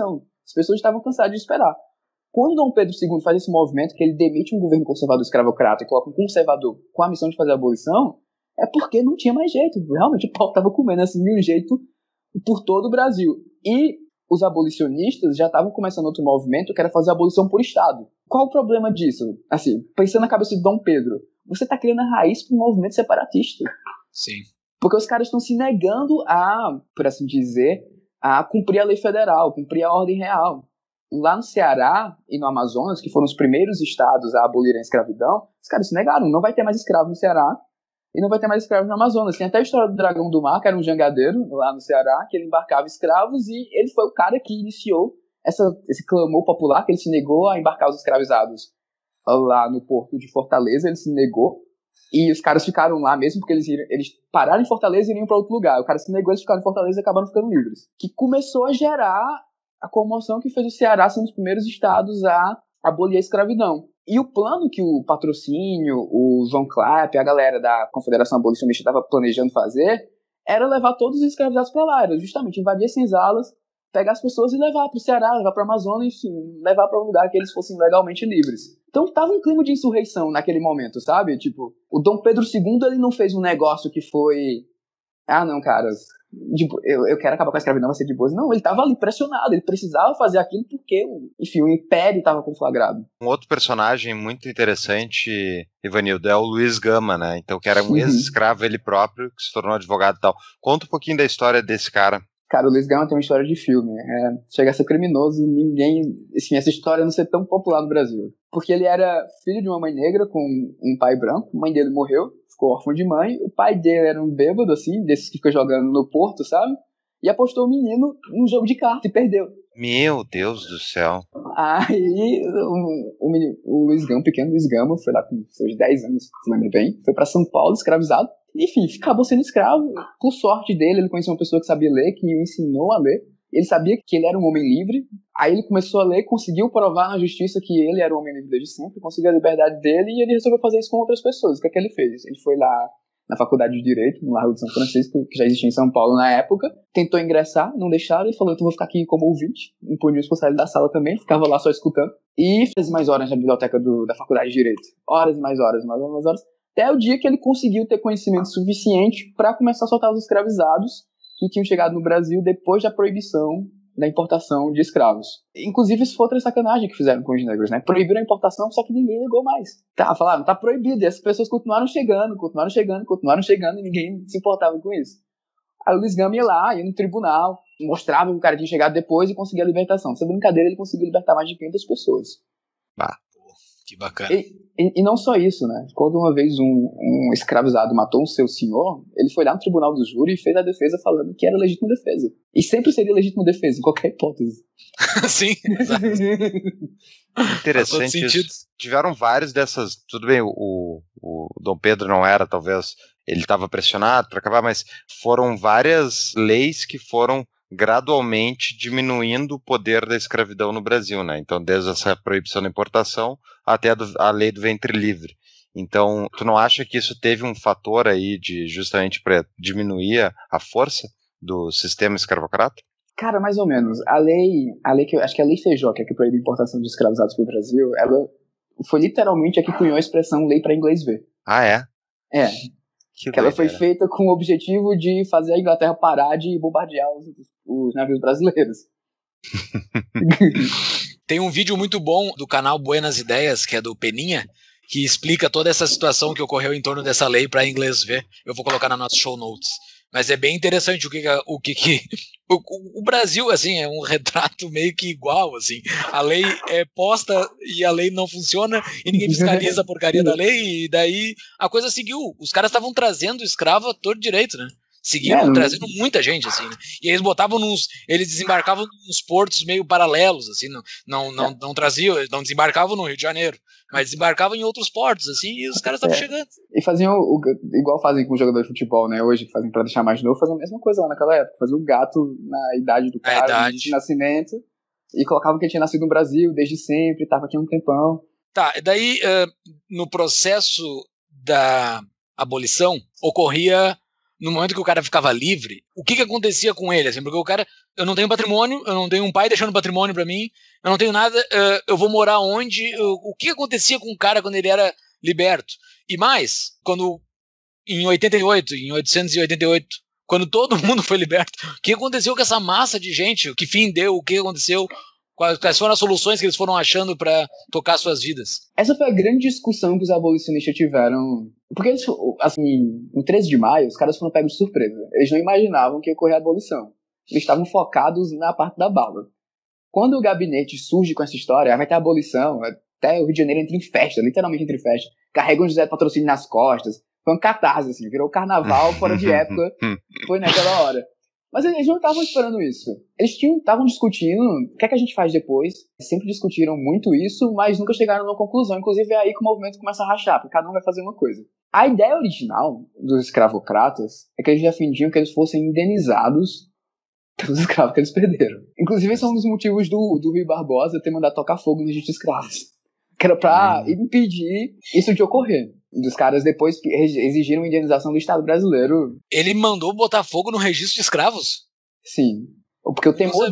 S3: As pessoas estavam cansadas de esperar. Quando Dom Pedro II faz esse movimento, que ele demite um governo conservador escravocrata e coloca um conservador com a missão de fazer a abolição, é porque não tinha mais jeito. Realmente o pau estava comendo assim de um jeito por todo o Brasil. E os abolicionistas já estavam começando outro movimento que era fazer a abolição por Estado. Qual o problema disso? Assim, pensando na cabeça de Dom Pedro, você está criando a raiz para um movimento separatista.
S1: Sim.
S3: Porque os caras estão se negando a, por assim dizer, a cumprir a lei federal, cumprir a ordem real. Lá no Ceará e no Amazonas, que foram os primeiros estados a abolirem a escravidão, os caras se negaram, não vai ter mais escravo no Ceará e não vai ter mais escravos no Amazonas. Tem até a história do Dragão do Mar, que era um jangadeiro lá no Ceará, que ele embarcava escravos e ele foi o cara que iniciou esse clamor popular, que ele se negou a embarcar os escravizados lá no porto de Fortaleza, ele se negou, e os caras ficaram lá mesmo, porque eles pararam em Fortaleza e iriam para outro lugar. O cara se negou, eles ficaram em Fortaleza e acabaram ficando livres. Que começou a gerar a comoção que fez o Ceará ser um dos primeiros estados a abolir a escravidão. E o plano que o Patrocínio, o João Clapp, a galera da Confederação Abolicionista estava planejando fazer, era levar todos os escravizados para lá, era justamente invadir as senzalas, pegar as pessoas e levar para o Ceará, levar para a Amazônia, enfim, levar para um lugar que eles fossem legalmente livres. Então tava um clima de insurreição naquele momento, sabe? Tipo, o Dom Pedro II, ele não fez um negócio que foi... Ah, não, cara, eu quero acabar com a escravidão, vai ser de boas. Não, ele tava ali pressionado, ele precisava fazer aquilo porque, enfim, o império estava conflagrado.
S2: Um outro personagem muito interessante, Ivanildo, é o Luiz Gama, né? Então, que era um ex-escravo ele próprio, que se tornou advogado e tal. Conta um pouquinho da história desse cara.
S3: Cara, o Luiz Gama tem uma história de filme. Chega a ser criminoso, assim, essa história não ser tão popular no Brasil. Porque ele era filho de uma mãe negra com um pai branco, a mãe dele morreu, ficou órfão de mãe, o pai dele era um bêbado, assim, desses que fica jogando no porto, sabe? E apostou o menino num jogo de carta e perdeu.
S2: Meu Deus do céu.
S3: Aí o Luiz Gama, o pequeno Luiz Gama, foi lá com seus 10 anos, se lembra bem, foi pra São Paulo, escravizado. Enfim, acabou sendo escravo. Por sorte dele, ele conheceu uma pessoa que sabia ler, que o ensinou a ler. Ele sabia que ele era um homem livre. Aí ele começou a ler, conseguiu provar na justiça que ele era um homem livre desde sempre, conseguiu a liberdade dele e ele resolveu fazer isso com outras pessoas. O que é que ele fez? Ele foi lá na Faculdade de Direito, no Largo de São Francisco, que já existia em São Paulo na época, tentou ingressar, não deixaram, e falou, então vou ficar aqui como ouvinte, não podia expulsar ele da sala também, ficava lá só escutando. E fez mais horas na biblioteca da Faculdade de Direito. Horas e mais horas, mais horas. Até o dia que ele conseguiu ter conhecimento suficiente para começar a soltar os escravizados que tinham chegado no Brasil depois da proibição da importação de escravos. Inclusive, isso foi outra sacanagem que fizeram com os negros, né? Proibiram a importação, só que ninguém ligou mais. Falaram, tá proibido. E as pessoas continuaram chegando, e ninguém se importava com isso. Aí o Luiz Gama ia lá, ia no tribunal, mostrava que o cara tinha chegado depois e conseguia a libertação. Essa brincadeira, ele conseguiu libertar mais de 500 pessoas.
S1: Que bacana.
S3: E não só isso, né? Quando uma vez um escravizado matou um seu senhor, ele foi lá no tribunal do júri e fez a defesa falando que era legítima defesa. E sempre seria legítima defesa, em qualquer hipótese.
S1: Sim, exato.
S2: Interessante isso. Tiveram vários dessas... Tudo bem, o Dom Pedro não era, talvez... Ele estava pressionado para acabar, mas foram várias leis que foram gradualmente diminuindo o poder da escravidão no Brasil, né? Então, desde essa proibição da importação até a lei do ventre livre. Então, tu não acha que isso teve um fator aí justamente para diminuir a força do sistema escravocrata?
S3: Cara, mais ou menos. A lei que acho que é a Lei Feijó, que é que proíbe a importação de escravizados para o Brasil, ela foi literalmente a que cunhou a expressão lei para inglês ver.
S2: Ah, é?
S3: É. Que ela foi feita com o objetivo de fazer a Inglaterra parar de bombardear os navios brasileiros.
S1: Tem um vídeo muito bom do canal Buenas Ideias, que é do Peninha, que explica toda essa situação que ocorreu em torno dessa lei para inglês ver. Eu vou colocar na nossa show notes. Mas é bem interessante o Brasil, assim, é um retrato meio que igual, assim. A lei é posta e a lei não funciona e ninguém fiscaliza a porcaria da lei e daí a coisa seguiu. Os cares estavam trazendo escravo a todo direito, né? Seguiram trazendo muita gente, assim, né? E eles eles desembarcavam nos portos meio paralelos, assim, não traziam, não desembarcavam no Rio de Janeiro, mas desembarcavam em outros portos, assim, e os caras estavam chegando.
S3: E faziam, igual fazem com o jogador de futebol, né, hoje, que fazem pra deixar mais novo, faziam a mesma coisa lá naquela época, faziam o gato na idade do cara, de nascimento, e colocavam que ele tinha nascido no Brasil desde sempre, tava aqui há um tempão.
S1: Tá, daí, no processo da abolição, ocorria no momento que o cara ficava livre, o que acontecia com ele? Assim, porque o cara, eu não tenho patrimônio, eu não tenho um pai deixando patrimônio pra mim, eu não tenho nada, eu vou morar onde? O que acontecia com o cara quando ele era liberto? E mais, quando em 1888, quando todo mundo foi liberto, o que aconteceu com essa massa de gente? Que fim deu? O que aconteceu? Quais foram as soluções que eles foram achando para tocar suas vidas?
S3: Essa foi a grande discussão que os abolicionistas tiveram. Porque, eles, assim, no 13 de maio, os caras foram pegos de surpresa. Eles não imaginavam que ia ocorrer a abolição. Eles estavam focados na parte da bala. Quando o gabinete surge com essa história, vai ter a abolição, até o Rio de Janeiro entra em festa, literalmente entra em festa, carregam José Patrocínio nas costas, foi um catarse, assim, virou carnaval fora de época, foi naquela hora. Mas eles não estavam esperando isso. Eles estavam discutindo o que é que a gente faz depois. Sempre discutiram muito isso, mas nunca chegaram numa conclusão. Inclusive é aí que o movimento começa a rachar, porque cada um vai fazer uma coisa. A ideia original dos escravocratas é que eles defendiam que eles fossem indenizados pelos escravos que eles perderam. Inclusive esse é um dos motivos do Rui Barbosa ter mandado tocar fogo no registro de escravos. Que era pra impedir isso de ocorrer. Dos caras depois exigiram a indenização do Estado brasileiro.
S1: Ele mandou botar fogo no registro de escravos?
S3: Sim. Porque o temor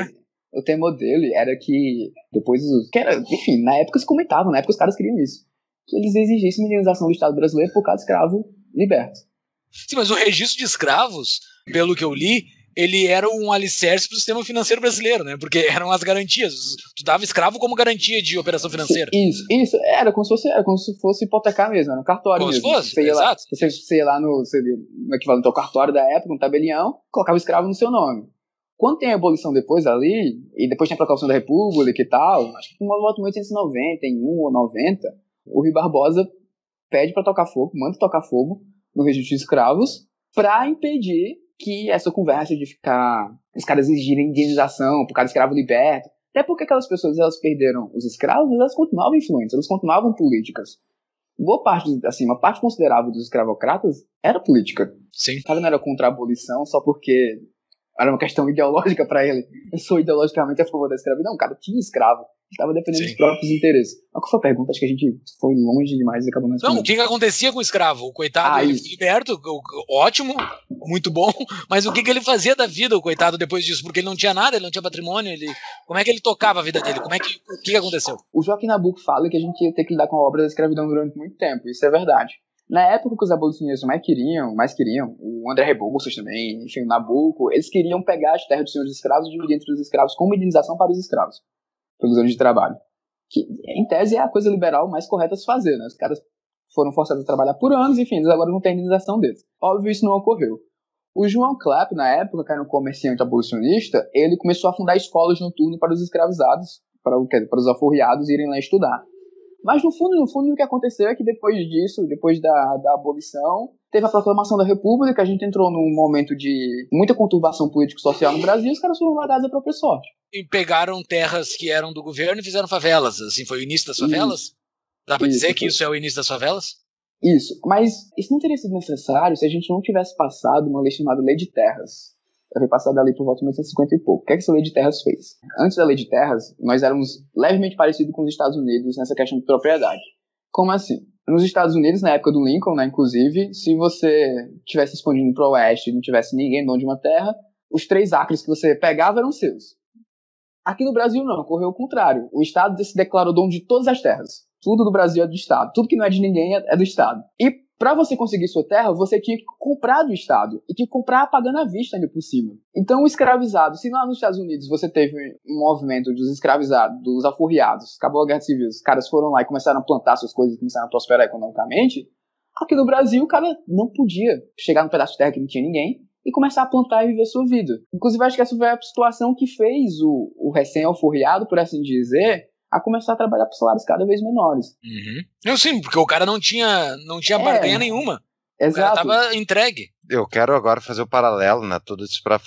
S3: dele era que depois enfim, na época se comentavam, na época os caras queriam isso. Que eles exigissem a indenização do Estado brasileiro por cada escravo liberto.
S1: Sim, mas o registro de escravos, pelo que eu li, ele era um alicerce para o sistema financeiro brasileiro, né? Porque eram as garantias. Tu dava escravo como garantia de operação financeira.
S3: Isso. Era como se fosse hipotecar mesmo, era um cartório
S1: como
S3: mesmo.
S1: Como se fosse, exato.
S3: Você ia lá no equivalente ao cartório da época, um tabelião, colocava o escravo no seu nome. Quando tem a abolição depois ali, e depois tem a proclamação da República e tal, acho que uma volta em 1891 ou 90, o Rui Barbosa pede para tocar fogo, manda tocar fogo no registro de escravos, para impedir que essa conversa de ficar os caras exigirem indenização por cada escravo liberto, até porque aquelas pessoas, elas perderam os escravos, elas continuavam influentes, elas continuavam políticas. Boa parte, assim, uma parte considerável dos escravocratas era política.
S1: Sim.
S3: O cara não era contra a abolição só porque era uma questão ideológica para ele. Eu sou ideologicamente a favor da escravidão. O cara tinha escravo, estava defendendo os próprios interesses. Qual foi a pergunta? Acho que a gente foi longe demais e acabou não respondendo.
S1: Não, o que acontecia com o escravo? O coitado, ele foi liberto, ótimo, muito bom, mas o que ele fazia da vida, o coitado, depois disso? Porque ele não tinha nada, ele não tinha patrimônio, como é que ele tocava a vida dele? O que aconteceu?
S3: O Joaquim Nabuco fala que a gente ia ter que lidar com a obra da escravidão durante muito tempo, isso é verdade. Na época que os abolicionistas mais queriam, o André Rebouças também, enfim, o Nabuco, eles queriam pegar as terras dos senhores escravos e dividir entre os escravos como indenização para os escravos, pelos anos de trabalho. Que, em tese, é a coisa liberal mais correta a se fazer, né? Os caras foram forçados a trabalhar por anos, enfim, eles agora não têm indenização deles. Óbvio, isso não ocorreu. O João Clapp, na época, que era um comerciante abolicionista, ele começou a fundar escolas noturnas para os escravizados, para os alforriados irem lá estudar. Mas no fundo, o que aconteceu é que depois disso, depois da abolição, teve a proclamação da República, a gente entrou num momento de muita conturbação político-social no Brasil, e os caras foram largados à própria sorte.
S1: E pegaram terras que eram do governo e fizeram favelas, assim, foi o início das favelas? Isso. Dá pra dizer que isso é o início das favelas?
S3: Isso, mas isso não teria sido necessário se a gente não tivesse passado uma lei chamada Lei de Terras. Ela foi passada ali por volta de 1950 e pouco. O que essa Lei de Terras fez? Antes da Lei de Terras, nós éramos levemente parecidos com os Estados Unidos nessa questão de propriedade. Como assim? Nos Estados Unidos, na época do Lincoln, né, inclusive, se você estivesse expandindo para o oeste e não tivesse ninguém dono de uma terra, os 3 acres que você pegava eram seus. Aqui no Brasil não, ocorreu o contrário. O Estado se declarou dono de todas as terras. Tudo do Brasil é do Estado. Tudo que não é de ninguém é do Estado. E para você conseguir sua terra, você tinha que comprar do Estado. E tinha que comprar pagando à vista ainda por cima. Então, o escravizado, se lá nos Estados Unidos você teve um movimento dos escravizados, dos alforriados, acabou a Guerra Civil, os caras foram lá e começaram a plantar suas coisas e começaram a prosperar economicamente, aqui no Brasil o cara não podia chegar num pedaço de terra que não tinha ninguém e começar a plantar e viver sua vida. Inclusive, acho que essa foi a situação que fez o recém-alforriado, por assim dizer, a começar a trabalhar por salários cada vez menores.
S1: Não, sim, porque o cara não tinha barganha nenhuma.
S3: Exato.
S1: O cara tava entregue.
S2: Eu quero agora fazer o paralelo, né? Tudo isso para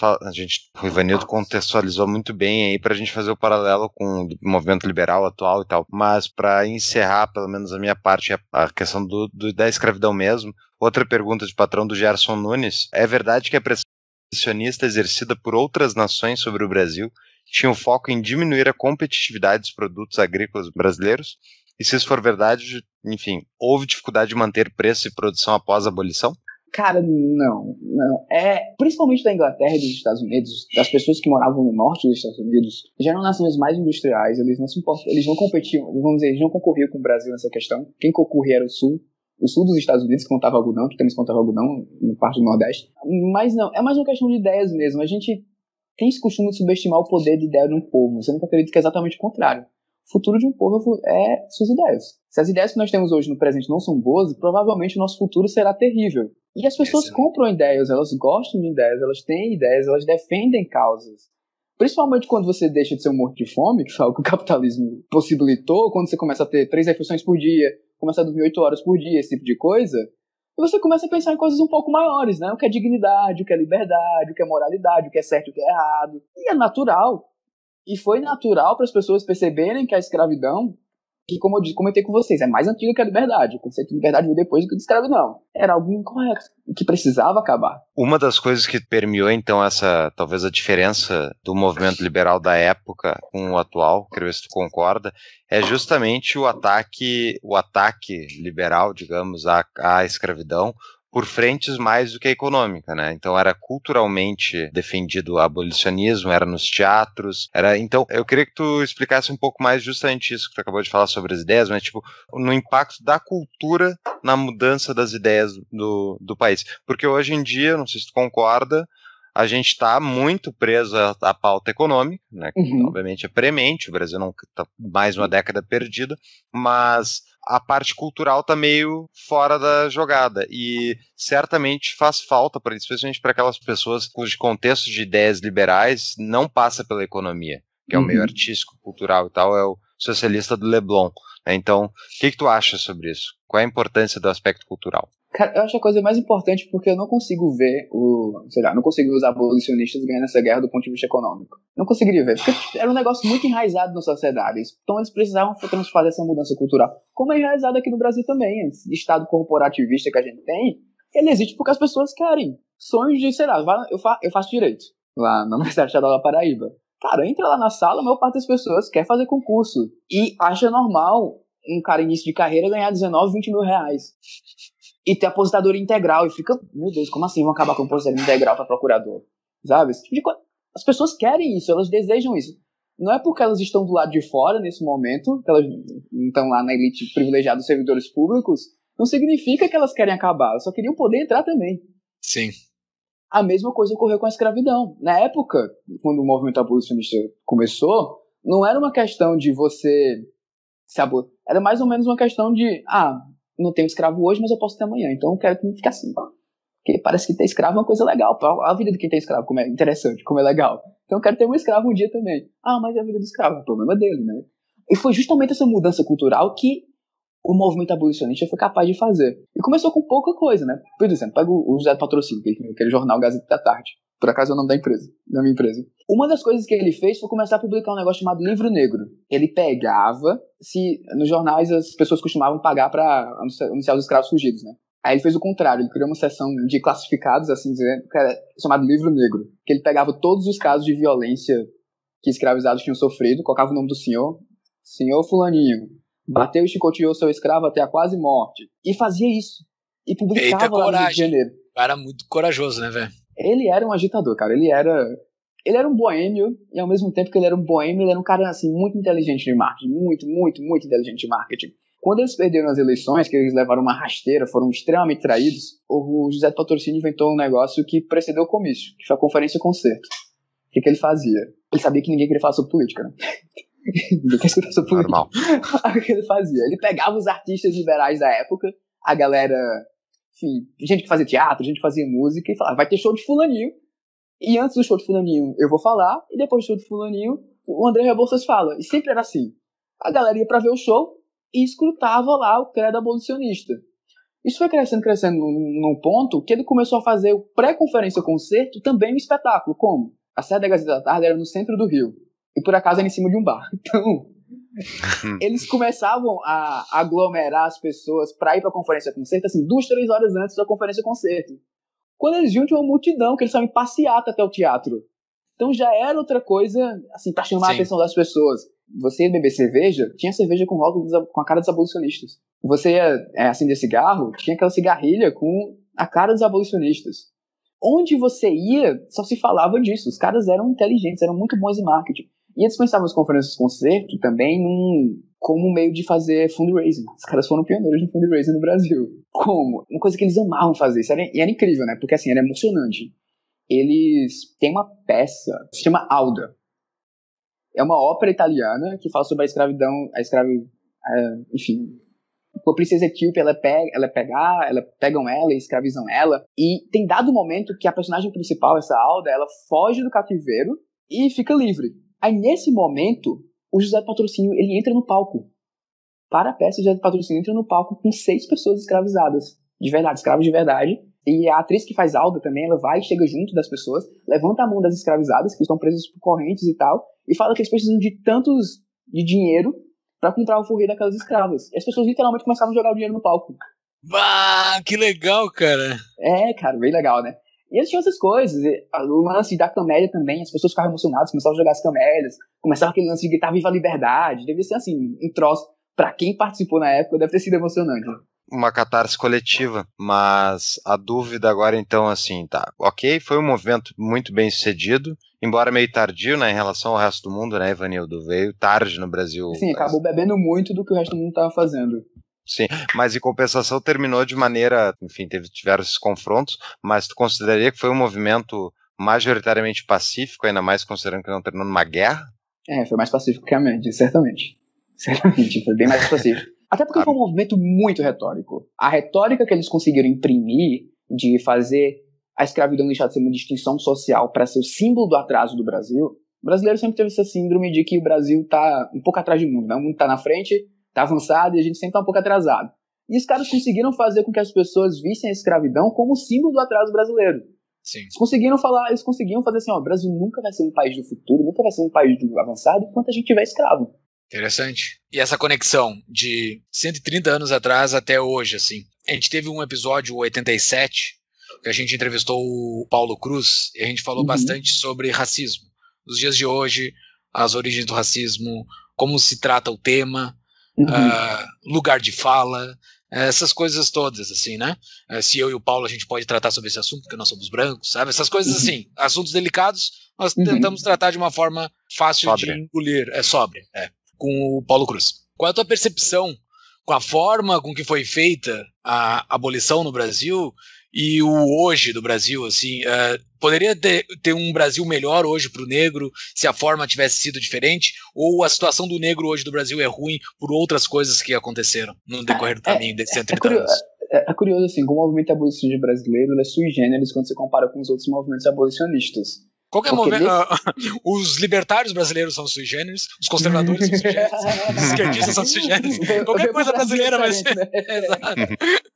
S2: o Ivanildo contextualizou muito bem aí pra gente fazer o paralelo com o movimento liberal atual e tal. Mas para encerrar, pelo menos a minha parte, a questão da escravidão mesmo. Outra pergunta de patrão do Gerson Nunes. É verdade que a pressão protecionista exercida por outras nações sobre o Brasil tinha o foco em diminuir a competitividade dos produtos agrícolas brasileiros? E se isso for verdade, enfim, houve dificuldade de manter preço e produção após a abolição?
S3: Cara, não. Principalmente da Inglaterra e dos Estados Unidos, das pessoas que moravam no norte dos Estados Unidos, já eram nações mais industriais, eles não se importam, eles não competiam, vamos dizer, eles não concorriam com o Brasil nessa questão. Quem concorria era o sul dos Estados Unidos, que plantava algodão, que também se plantava algodão no parte do Nordeste. Mas não, é mais uma questão de ideias mesmo. A gente tem esse costume de subestimar o poder de ideia de um povo. Você nunca acredita que é exatamente o contrário. O futuro de um povo é suas ideias. Se as ideias que nós temos hoje no presente não são boas, provavelmente o nosso futuro será terrível. E as pessoas compram ideias, elas gostam de ideias, elas têm ideias, elas defendem causas. Principalmente quando você deixa de ser um morto de fome, que foi algo que o capitalismo possibilitou, quando você começa a ter 3 refeições por dia, começa a dormir 8 horas por dia, esse tipo de coisa, e você começa a pensar em coisas um pouco maiores, né? O que é dignidade, o que é liberdade, o que é moralidade, o que é certo e o que é errado. E é natural. E foi natural para as pessoas perceberem que a escravidão, que como eu comentei com vocês, é mais antiga que a liberdade. O conceito de liberdade veio depois do que de escravidão. Era algo incorreto, que precisava acabar.
S2: Uma das coisas que permeou, então, talvez a diferença do movimento liberal da época com o atual, quero ver se tu concorda, é justamente o ataque liberal, digamos, à escravidão, por frentes mais do que a econômica, né? Então era culturalmente defendido o abolicionismo, era nos teatros, então eu queria que tu explicasse um pouco mais justamente isso que tu acabou de falar sobre as ideias, mas tipo, no impacto da cultura na mudança das ideias do país. Porque hoje em dia, não sei se tu concorda, a gente está muito preso à pauta econômica, né? Que obviamente é premente, o Brasil não está mais uma década perdida, mas a parte cultural está meio fora da jogada e certamente faz falta, especialmente para aquelas pessoas cujo contexto de ideias liberais não passa pela economia, que é o meio artístico, cultural e tal, é o socialista do Leblon. Então, o que tu acha sobre isso? Qual é a importância do aspecto cultural?
S3: Cara, eu acho a coisa mais importante porque eu não consigo ver não consigo ver os abolicionistas ganhando essa guerra do ponto de vista econômico. Não conseguiria ver, porque era um negócio muito enraizado na sociedade. Então eles precisavam fazer essa mudança cultural. Como é enraizado aqui no Brasil também. Esse estado corporativista que a gente tem, ele existe porque as pessoas querem. Sonhos de, eu faço direito lá na Universidade Estadual da Paraíba. Cara, entra lá na sala, a maior parte das pessoas quer fazer concurso. E acha normal um cara início de carreira ganhar 19, 20 mil reais. E ter aposentadoria integral. E fica, meu Deus, como assim vão acabar com a aposentadoria integral para procurador? Sabe? Esse tipo de coisa. As pessoas querem isso, elas desejam isso. Não é porque elas estão do lado de fora nesse momento, que elas estão lá na elite privilegiada dos servidores públicos, não significa que elas querem acabar. Elas só queriam poder entrar também.
S1: Sim.
S3: A mesma coisa ocorreu com a escravidão. Na época, quando o movimento abolicionista começou, não era uma questão de você se abolir. Era mais ou menos uma questão de, não tenho escravo hoje, mas eu posso ter amanhã. Então eu quero que fique assim. Porque parece que ter escravo é uma coisa legal. A vida de quem tem escravo, como é interessante, como é legal. Então eu quero ter um escravo um dia também. Mas a vida do escravo é o problema dele, né? E foi justamente essa mudança cultural que o movimento abolicionista foi capaz de fazer. E começou com pouca coisa, né? Por exemplo, pega o José do Patrocínio, aquele jornal Gazeta da Tarde. Por acaso é o nome da minha empresa. Uma das coisas que ele fez foi começar a publicar um negócio chamado Livro Negro. Ele pegava, nos jornais as pessoas costumavam pagar para anunciar os escravos fugidos, né? Aí ele fez o contrário, ele criou uma seção de classificados, assim dizendo, que era chamado Livro Negro. Que ele pegava todos os casos de violência que escravizados tinham sofrido, colocava o nome do senhor fulaninho, bateu e chicoteou seu escravo até a quase morte. E fazia isso. E publicava lá no Rio de Janeiro.
S1: Cara muito corajoso, né, velho?
S3: Ele era um agitador, cara. Ele era um boêmio, e ao mesmo tempo que ele era um boêmio, ele era um cara, assim, muito inteligente de marketing. Muito, muito, muito inteligente de marketing. Quando eles perderam as eleições, que eles levaram uma rasteira, foram extremamente traídos, o José do Patrocínio inventou um negócio que precedeu o comício, que foi a conferência concerto. O que ele fazia? Ele sabia que ninguém queria falar sobre política, né? Ninguém quer escutar sobre política.
S2: Normal.
S3: O que ele fazia? Ele pegava os artistas liberais da época, a galera, enfim, gente que fazia teatro, gente que fazia música, e falava, vai ter show de fulaninho, e antes do show de fulaninho eu vou falar, e depois do show de fulaninho o André Rebouças fala. E sempre era assim. A galera ia pra ver o show e escutava lá o credo abolicionista. Isso foi crescendo num ponto que ele começou a fazer o pré-conferência concerto também no espetáculo. Como? A sede da Gazeta da Tarde era no centro do Rio. E por acaso era em cima de um bar. Então, eles começavam a aglomerar as pessoas para ir para a conferência concerto, assim, 2, 3 horas antes da conferência concerto. Quando eles viam, tinha uma multidão, que eles estavam em passeata até o teatro. Então já era outra coisa, assim, para chamar a atenção das pessoas. Você ia beber cerveja, tinha cerveja com rótulo com a cara dos abolicionistas. Você ia acender cigarro, tinha aquela cigarrilha com a cara dos abolicionistas. Onde você ia, só se falava disso. Os caras eram inteligentes, eram muito bons em marketing. E eles pensavam as conferências de concerto também como meio de fazer fundraising. Os caras foram pioneiros no fundraising no Brasil. Como? Uma coisa que eles amavam fazer. Isso era incrível, né? Porque assim, era emocionante. Eles têm uma peça, se chama Alda. É uma ópera italiana que fala sobre a escravidão, enfim, a princesa etíope, pegam ela e escravizam ela. E tem dado momento que a personagem principal, essa Alda, ela foge do cativeiro e fica livre. Aí nesse momento, o José Patrocínio, ele entra no palco. Para a peça, o José Patrocínio entra no palco com 6 pessoas escravizadas. De verdade, escravos de verdade. E a atriz que faz Alda também, ela vai e chega junto das pessoas, levanta a mão das escravizadas, que estão presas por correntes e tal, e fala que eles precisam de tantos de dinheiro pra comprar o forrei daquelas escravas. E as pessoas literalmente começavam a jogar o dinheiro no palco.
S1: Bah, que legal, cara.
S3: É, cara, bem legal, né? E eles tinham essas coisas. O lance da camélia também, as pessoas ficavam emocionadas, começavam a jogar as camélias, começava aquele lance de gritar Viva a Liberdade. Devia ser assim, um troço. Pra quem participou na época, deve ter sido emocionante.
S2: Uma catarse coletiva, mas a dúvida agora então, assim, tá, ok, foi um movimento muito bem sucedido, embora meio tardio, né, em relação ao resto do mundo, né, Ivanildo, veio tarde no Brasil.
S3: Sim, acabou bebendo muito do que o resto do mundo estava fazendo.
S2: Sim, mas em compensação terminou de maneira, enfim, tiveram esses confrontos, mas tu consideraria que foi um movimento majoritariamente pacífico, ainda mais considerando que não terminou numa guerra?
S3: Foi mais pacífico que a média, certamente. Certamente, foi bem mais pacífico. Até porque foi um movimento muito retórico. A retórica que eles conseguiram imprimir de fazer a escravidão deixar de ser uma distinção social para ser o símbolo do atraso do Brasil, o brasileiro sempre teve essa síndrome de que o Brasil tá um pouco atrás do mundo, né? O mundo tá na frente, tá avançado e a gente sempre tá um pouco atrasado. E os caras conseguiram fazer com que as pessoas vissem a escravidão como símbolo do atraso brasileiro.
S1: Sim.
S3: Eles conseguiam fazer assim, o Brasil nunca vai ser um país do futuro, nunca vai ser um país do avançado enquanto a gente tiver escravo.
S1: Interessante. E essa conexão de 130 anos atrás até hoje, assim. A gente teve um episódio, 87, que a gente entrevistou o Paulo Cruz, e a gente falou bastante sobre racismo. Nos dias de hoje, as origens do racismo, como se trata o tema, lugar de fala, essas coisas todas, assim, né? Se eu e o Paulo a gente pode tratar sobre esse assunto, porque nós somos brancos, sabe? Essas coisas assim, assuntos delicados, nós tentamos tratar de uma forma fácil
S2: sóbria.
S1: de engolir, sóbria, com o Paulo Cruz. Qual é a tua percepção com a forma com que foi feita a abolição no Brasil e o hoje do Brasil, assim, poderia ter um Brasil melhor hoje para o negro se a forma tivesse sido diferente, ou a situação do negro hoje do Brasil é ruim por outras coisas que aconteceram no decorrer do caminho desses 130 anos?
S3: É curioso, assim, como o movimento abolicionista brasileiro é sui generis quando você compara com os outros movimentos abolicionistas.
S1: Qualquer movimento, os libertários brasileiros são sui generis, os conservadores são sui generis, os esquerdistas são sui generis, qualquer coisa brasileira vai ser.
S3: Né? Exato.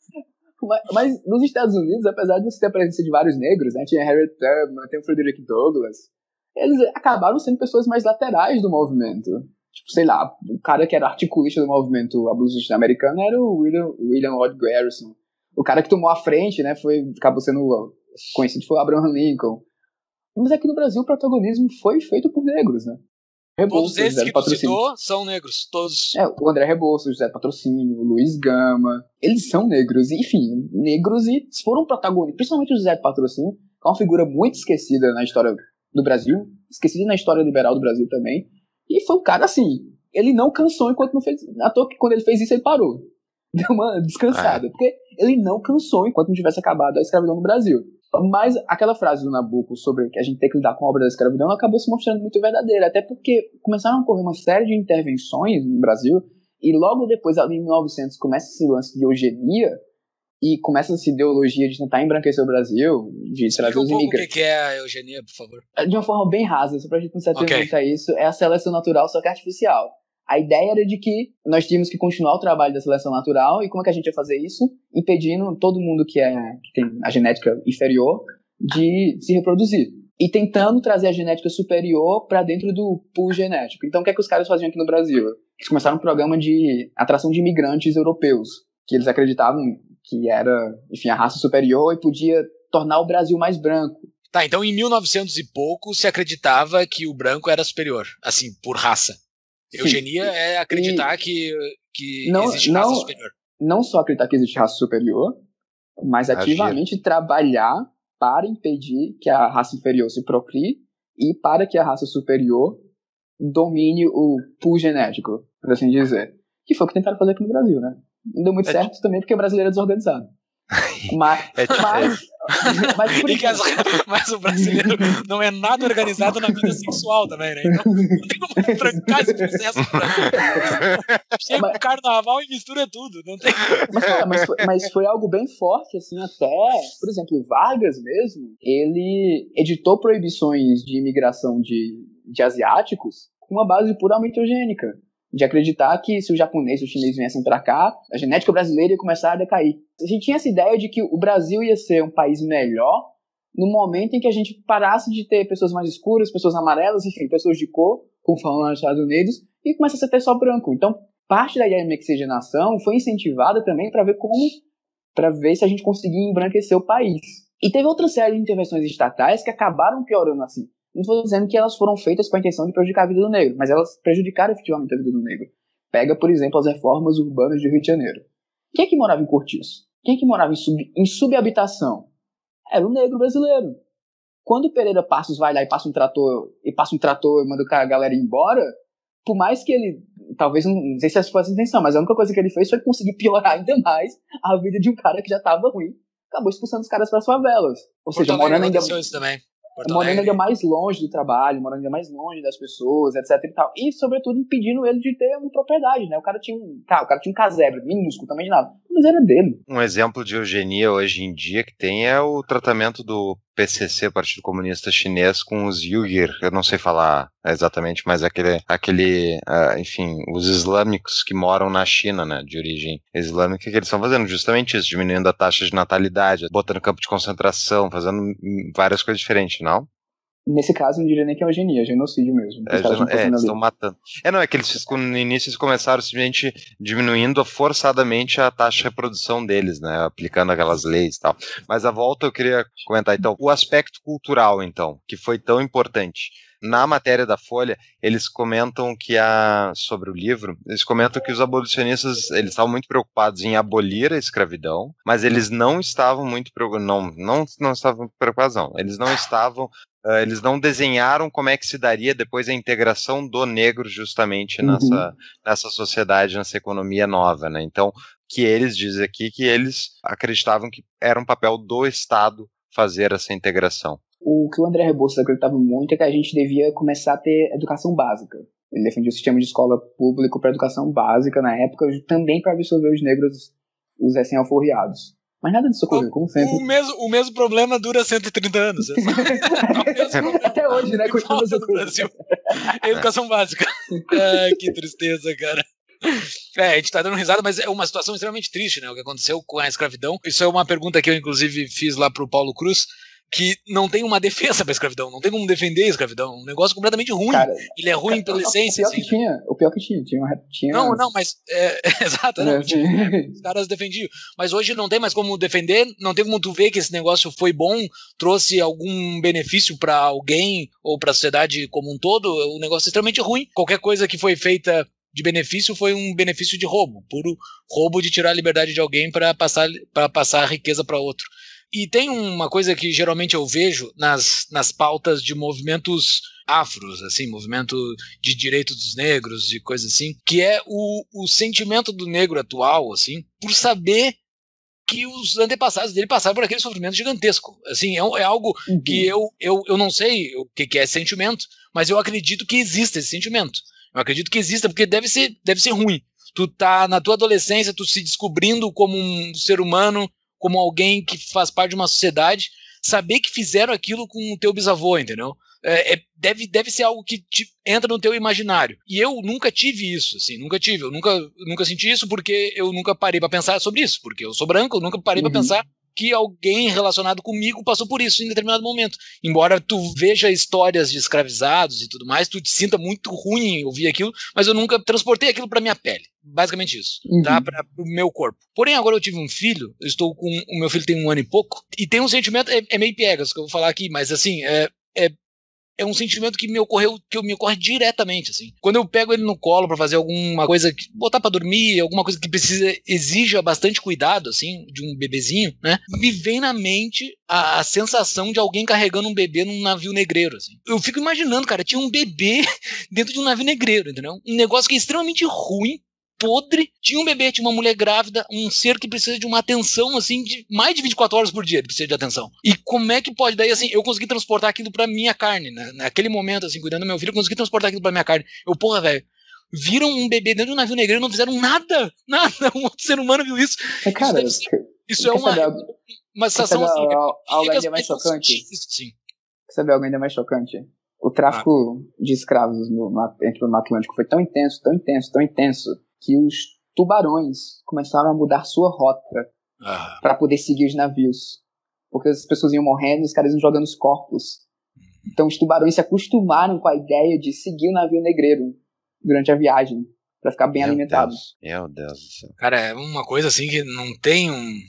S3: Mas nos Estados Unidos, apesar de você ter a presença de vários negros, né, tinha Harriet Tubman, tem o Frederick Douglass, eles acabaram sendo pessoas mais laterais do movimento. Tipo, sei lá, o cara que era articulista do movimento abolicionista americano era o William Lloyd Garrison. O cara que tomou a frente, né, acabou sendo conhecido, foi o Abraham Lincoln. Mas aqui no Brasil o protagonismo foi feito por negros, né?
S1: Rebouças, todos esses que tu citou são negros, todos.
S3: O André Rebouças, o José Patrocínio, o Luiz Gama, eles são negros, enfim, negros e foram protagonistas, principalmente o José Patrocínio, que é uma figura muito esquecida na história do Brasil, esquecida na história liberal do Brasil também, e foi um cara assim, ele não cansou enquanto não fez, à toa que quando ele fez isso ele parou, deu uma descansada, porque ele não cansou enquanto não tivesse acabado a escravidão no Brasil. Mas aquela frase do Nabucco sobre que a gente tem que lidar com a obra da escravidão acabou se mostrando muito verdadeira, até porque começaram a ocorrer uma série de intervenções no Brasil e logo depois, ali em 1900, começa esse lance de eugenia e começa essa ideologia de tentar embranquecer o Brasil, de trazer os imigrantes.
S1: O que é a eugenia, por favor?
S3: De uma forma bem rasa, só pra gente não se atentar a isso, é a seleção natural, só que artificial. A ideia era de que nós tínhamos que continuar o trabalho da seleção natural, e como é que a gente ia fazer isso? Impedindo todo mundo que tem a genética inferior de se reproduzir. E tentando trazer a genética superior para dentro do pool genético. Então o que é que os caras faziam aqui no Brasil? Eles começaram um programa de atração de imigrantes europeus, que eles acreditavam que era, enfim, a raça superior e podia tornar o Brasil mais branco.
S1: Tá, então em 1900 e pouco se acreditava que o branco era superior, assim, por raça. Eugenia é acreditar que existe raça superior.
S3: Não só acreditar que existe raça superior, mas ativamente trabalhar para impedir que a raça inferior se procrie e para que a raça superior domine o pool genético, por assim dizer. Que foi o que tentaram fazer aqui no Brasil, né? Não deu muito certo também porque o brasileiro é desorganizado. Mas
S1: mas o brasileiro não é nada organizado na vida sexual também, né? Então não tem como trancar esse processo. Chega o carnaval e mistura tudo. Não tem...
S3: mas foi algo bem forte, assim, até, por exemplo, o Vargas mesmo, ele editou proibições de imigração de asiáticos com uma base puramente eugênica. De acreditar que se o japonês e o chinês viessem para cá, a genética brasileira ia começar a decair. A gente tinha essa ideia de que o Brasil ia ser um país melhor no momento em que a gente parasse de ter pessoas mais escuras, pessoas amarelas, enfim, pessoas de cor, como falam lá nos Estados Unidos, e começasse a ter só branco. Então, parte da ideia de mixigenação foi incentivada também para ver se a gente conseguia embranquecer o país. E teve outra série de intervenções estatais que acabaram piorando assim. Não estou dizendo que elas foram feitas com a intenção de prejudicar a vida do negro, mas elas prejudicaram efetivamente a vida do negro. Pega, por exemplo, as reformas urbanas do Rio de Janeiro. Quem é que morava em cortiço? Quem é que morava em subhabitação? Era o negro brasileiro. Quando o Pereira Passos vai lá e passa um trator e manda a galera ir embora, por mais que ele, talvez, não sei se essa foi a intenção, mas a única coisa que ele fez foi conseguir piorar ainda mais a vida de um cara que já estava ruim. Acabou expulsando os caras para as favelas. Ou seja, morando ainda...
S1: isso também.
S3: Morando ainda mais longe do trabalho, morando ainda mais longe das pessoas, etc e tal. E, sobretudo, impedindo ele de ter uma propriedade, né? O cara tinha um casebre minúsculo, também de nada. Mas era dele.
S2: Um exemplo de eugenia hoje em dia que tem é o tratamento do PCC, Partido Comunista Chinês, com os Uyghur. Eu não sei falar exatamente, mas enfim, os islâmicos que moram na China, né, de origem islâmica, que eles estão fazendo justamente isso, diminuindo a taxa de natalidade, botando campo de concentração, fazendo várias coisas diferentes, não?
S3: Nesse caso, não diria nem que é eugenia, é genocídio mesmo.
S2: Eles estão matando. No início eles começaram simplesmente diminuindo forçadamente a taxa de reprodução deles, né, aplicando aquelas leis e tal. Mas à volta eu queria comentar, então, o aspecto cultural, então, que foi tão importante. Na matéria da Folha, eles comentam sobre o livro, eles comentam que os abolicionistas, eles estavam muito preocupados em abolir a escravidão, mas eles não estavam muito preocupados, não estavam preocupados, não. Eles não desenharam como é que se daria depois a integração do negro justamente nessa sociedade, nessa economia nova, né? Então, que eles dizem aqui que eles acreditavam que era um papel do Estado fazer essa integração.
S3: O que o André Rebouças acreditava muito é que a gente devia começar a ter educação básica. Ele defendia o sistema de escola público para educação básica na época, também para absorver os negros, os recém-alforriados. Mas nada disso ocorreu, como sempre.
S1: O mesmo problema dura 130 anos.
S3: Até hoje, né?
S1: Continua no Brasil. Educação básica. Que tristeza, cara. A gente tá dando risada, mas é uma situação extremamente triste, né? O que aconteceu com a escravidão. Isso é uma pergunta que eu, inclusive, fiz lá pro Paulo Cruz, que não tem uma defesa pra escravidão, não tem como defender a escradão. Um negócio completamente ruim. Cara, ele é ruim pela essência.
S3: O pior que tinha.
S1: Não, mas exatamente. Os caras defendiam. Mas hoje não tem mais como defender, não tem como tu ver que esse negócio foi bom, trouxe algum benefício pra alguém ou pra sociedade como um todo. O negócio é extremamente ruim. Qualquer coisa que foi feita de benefício foi um benefício de roubo, puro roubo de tirar a liberdade de alguém para passar a riqueza para outro. E tem uma coisa que geralmente eu vejo nas pautas de movimentos afros, assim, movimento de direitos dos negros e coisas assim, que é o sentimento do negro atual, assim, por saber que os antepassados dele passaram por aquele sofrimento gigantesco. Assim, é algo que eu não sei o que é sentimento, mas eu acredito que exista esse sentimento. Eu acredito que exista, porque deve ser ruim. Tu tá na tua adolescência, tu se descobrindo como um ser humano, como alguém que faz parte de uma sociedade, saber que fizeram aquilo com o teu bisavô, entendeu? Deve ser algo que entra no teu imaginário. E eu nunca tive isso, assim, eu nunca senti isso porque eu nunca parei pra pensar sobre isso, porque eu sou branco, eu nunca parei pra pensar que alguém relacionado comigo passou por isso em determinado momento. Embora tu veja histórias de escravizados e tudo mais, tu te sinta muito ruim em ouvir aquilo, mas eu nunca transportei aquilo pra minha pele. Basicamente isso, tá? Pro meu corpo. Porém, agora eu tive um filho, o meu filho tem 1 ano e pouco, e tem um sentimento, é meio piegas que eu vou falar aqui, mas assim, é um sentimento que me ocorre diretamente, assim. Quando eu pego ele no colo pra fazer alguma coisa, botar pra dormir, alguma coisa que exija bastante cuidado, assim, de um bebezinho, né? Me vem na mente a sensação de alguém carregando um bebê num navio negreiro, assim. Eu fico imaginando, cara, tinha um bebê dentro de um navio negreiro, entendeu? Um negócio que é extremamente ruim, podre, tinha um bebê, tinha uma mulher grávida, um ser que precisa de uma atenção, assim, de mais de 24 horas por dia, ele precisa de atenção. E como é que pode, daí, assim, eu consegui transportar aquilo pra minha carne, né? Naquele momento, assim, cuidando do meu filho, eu consegui transportar aquilo pra minha carne. Porra, velho, viram um bebê dentro do navio negreiro e não fizeram nada, um outro ser humano viu isso.
S3: Cara,
S1: isso é uma sensação, assim,
S3: algo ainda mais chocante?
S1: Sim.
S3: Quer saber algo ainda mais chocante? O tráfico de escravos no Atlântico foi tão intenso, que os tubarões começaram a mudar sua rota para poder seguir os navios. Porque as pessoas iam morrendo e os caras iam jogando os corpos. Então os tubarões se acostumaram com a ideia de seguir o navio negreiro durante a viagem, para ficar bem alimentados.
S2: Meu Deus do céu.
S1: Cara, é uma coisa assim que não tem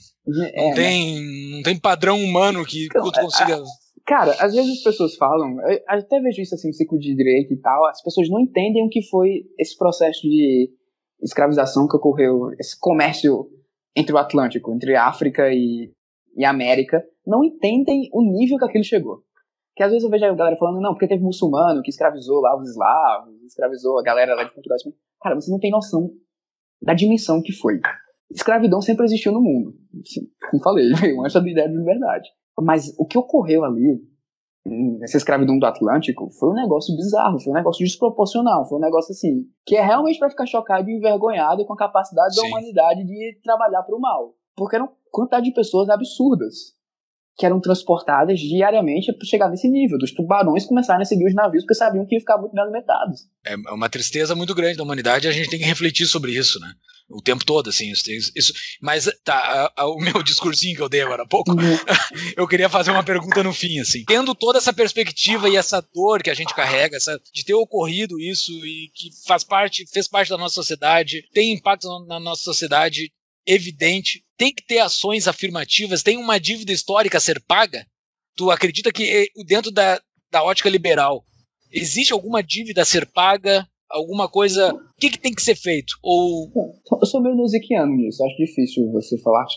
S1: não tem padrão humano que consiga...
S3: Cara, às vezes as pessoas falam, eu até vejo isso assim no ciclo de direito e tal, as pessoas não entendem o que foi esse processo de escravização que ocorreu, esse comércio entre o Atlântico, entre África e América, não entendem o nível que aquilo chegou. Que às vezes eu vejo a galera falando, não, porque teve muçulmano que escravizou lá os eslavos, escravizou a galera lá de Portugal. Cara, você não tem noção da dimensão que foi. Escravidão sempre existiu no mundo. Como falei, veio antes da ideia de liberdade. Mas o que ocorreu ali, essa escravidão do Atlântico, foi um negócio bizarro, foi um negócio desproporcional, foi um negócio assim, que é realmente para ficar chocado e envergonhado com a capacidade da humanidade de trabalhar para o mal. Porque eram quantidade de pessoas absurdas que eram transportadas diariamente para chegar nesse nível, dos tubarões começarem a seguir os navios porque sabiam que iam ficar muito bem alimentados.
S1: É uma tristeza muito grande da humanidade e a gente tem que refletir sobre isso, né? O tempo todo, assim, isso. Mas tá, o meu discursinho que eu dei agora há pouco, eu queria fazer uma pergunta no fim, assim. Tendo toda essa perspectiva e essa dor que a gente carrega, de ter ocorrido isso e que fez parte da nossa sociedade, tem impacto na nossa sociedade evidente, tem que ter ações afirmativas, tem uma dívida histórica a ser paga? Tu acredita que dentro da ótica liberal existe alguma dívida a ser paga? Alguma coisa... O que tem que ser feito?
S3: Eu sou meio nusiquiano nisso. Acho difícil você falar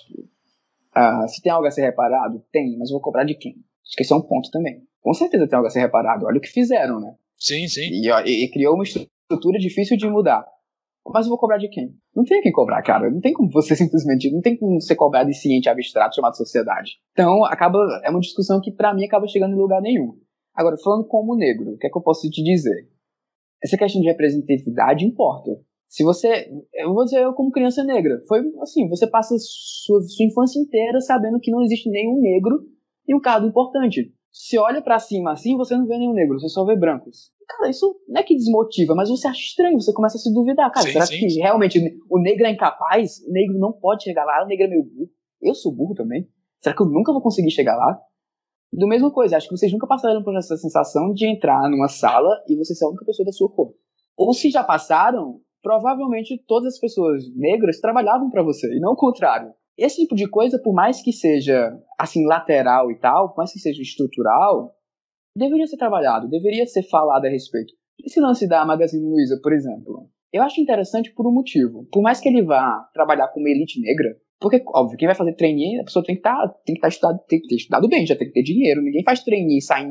S3: se tem algo a ser reparado. Tem, mas eu vou cobrar de quem? Acho que esse é um ponto também. Com certeza tem algo a ser reparado. Olha o que fizeram, né?
S1: Sim.
S3: E criou uma estrutura difícil de mudar. Mas eu vou cobrar de quem? Não tem quem cobrar, cara. Não tem como você simplesmente... Não tem como ser cobrado em ciente abstrato chamado sociedade. Então, é uma discussão que pra mim acaba chegando em lugar nenhum. Agora, falando como negro, o que é que eu posso te dizer? Essa questão de representatividade importa. Eu vou dizer, eu como criança negra, foi assim, você passa sua infância inteira sabendo que não existe nenhum negro em um cargo importante. Se olha pra cima assim, você não vê nenhum negro, você só vê brancos. Cara, isso não é que desmotiva, mas você acha estranho, você começa a se duvidar. Cara, será que realmente o negro é incapaz? O negro não pode chegar lá, o negro é meio burro. Eu sou burro também. Será que eu nunca vou conseguir chegar lá? Do mesma coisa, acho que vocês nunca passaram por essa sensação de entrar numa sala e você ser a única pessoa da sua cor. Ou se já passaram, provavelmente todas as pessoas negras trabalhavam pra você, e não o contrário. Esse tipo de coisa, por mais que seja assim lateral e tal, por mais que seja estrutural, deveria ser trabalhado, deveria ser falado a respeito. Esse lance da Magazine Luiza, por exemplo, eu acho interessante por um motivo. Por mais que ele vá trabalhar com uma elite negra, porque, óbvio, quem vai fazer trainee, a pessoa tem que ter estudado bem, já tem que ter dinheiro. Ninguém faz trainee saindo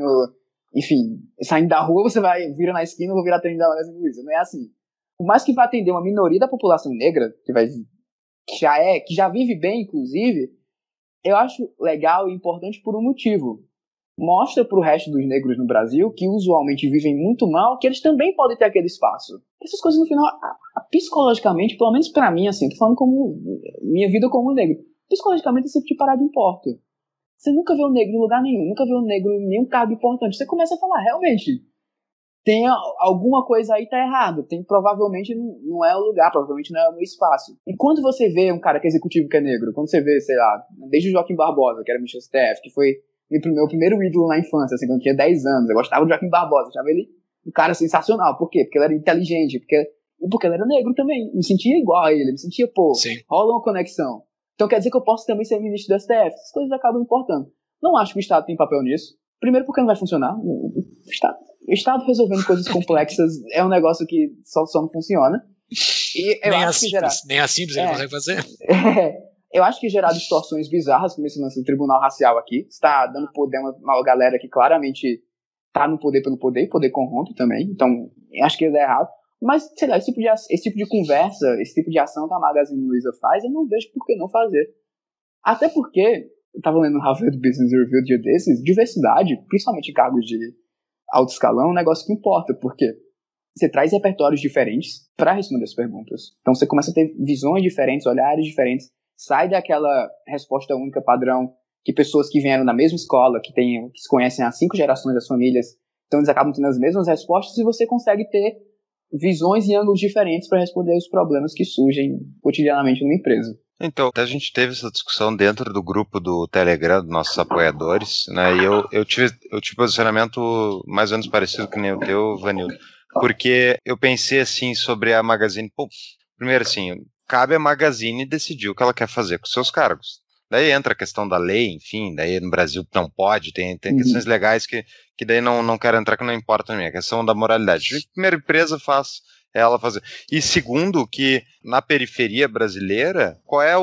S3: da rua, você vira na esquina, eu vou virar trainee da Magazine Luiza. Não é assim. Por mais que vá atender uma minoria da população negra, que já vive bem, inclusive, eu acho legal e importante por um motivo. Mostra pro resto dos negros no Brasil, que usualmente vivem muito mal, que eles também podem ter aquele espaço. Essas coisas, no final, psicologicamente, pelo menos pra mim, assim, tô falando como minha vida como negro, psicologicamente esse tipo de parada importa. Você nunca vê um negro em lugar nenhum, nunca vê um negro em nenhum cargo importante. Você começa a falar, realmente, tem alguma coisa aí tá errada. Provavelmente não é o lugar, provavelmente não é o meu espaço. E quando você vê um cara que é executivo que é negro, quando você vê, sei lá, desde o Joaquim Barbosa, que era ministro do STF, que foi meu primeiro ídolo na infância, assim, quando eu tinha 10 anos, eu gostava do Joaquim Barbosa, achava ele um cara sensacional. Por quê? Porque ele era inteligente, porque ele era negro também. Me sentia igual a ele, me sentia, rola uma conexão. Então quer dizer que eu posso também ser ministro do STF. Essas coisas acabam importando. Não acho que o Estado tem papel nisso. Primeiro porque não vai funcionar. O Estado resolvendo coisas complexas é um negócio que só não funciona. E eu acho que
S1: nem a simples ele consegue fazer.
S3: Eu acho que gerar distorções bizarras, como esse lance do tribunal racial aqui, está dando poder a uma galera que claramente está no poder pelo poder, e poder corrompe também. Então, eu acho que ele é errado. Mas, sei lá, esse tipo de conversa, esse tipo de ação que a Magazine Luiza faz, eu não vejo por que não fazer. Até porque, eu estava lendo no Harvard Business Review dia desses, diversidade, principalmente em cargos de alto escalão, é um negócio que importa, porque você traz repertórios diferentes para responder as perguntas. Então você começa a ter visões diferentes, olhares diferentes, sai daquela resposta única padrão que pessoas que vieram da mesma escola, que se conhecem há 5 gerações das famílias, então eles acabam tendo as mesmas respostas e você consegue ter visões e ângulos diferentes para responder os problemas que surgem cotidianamente numa empresa.
S2: Então, a gente teve essa discussão dentro do grupo do Telegram, dos nossos apoiadores, né, e eu tive posicionamento mais ou menos parecido que nem o teu, Vanildo, porque eu pensei assim sobre a Magazine, primeiro assim, cabe a Magazine decidir o que ela quer fazer com seus cargos. Daí entra a questão da lei, enfim, daí no Brasil não pode, tem questões legais que daí não quero entrar, que não importa a minha, a questão da moralidade. A primeira empresa faz ela fazer. E segundo, que na periferia brasileira, qual é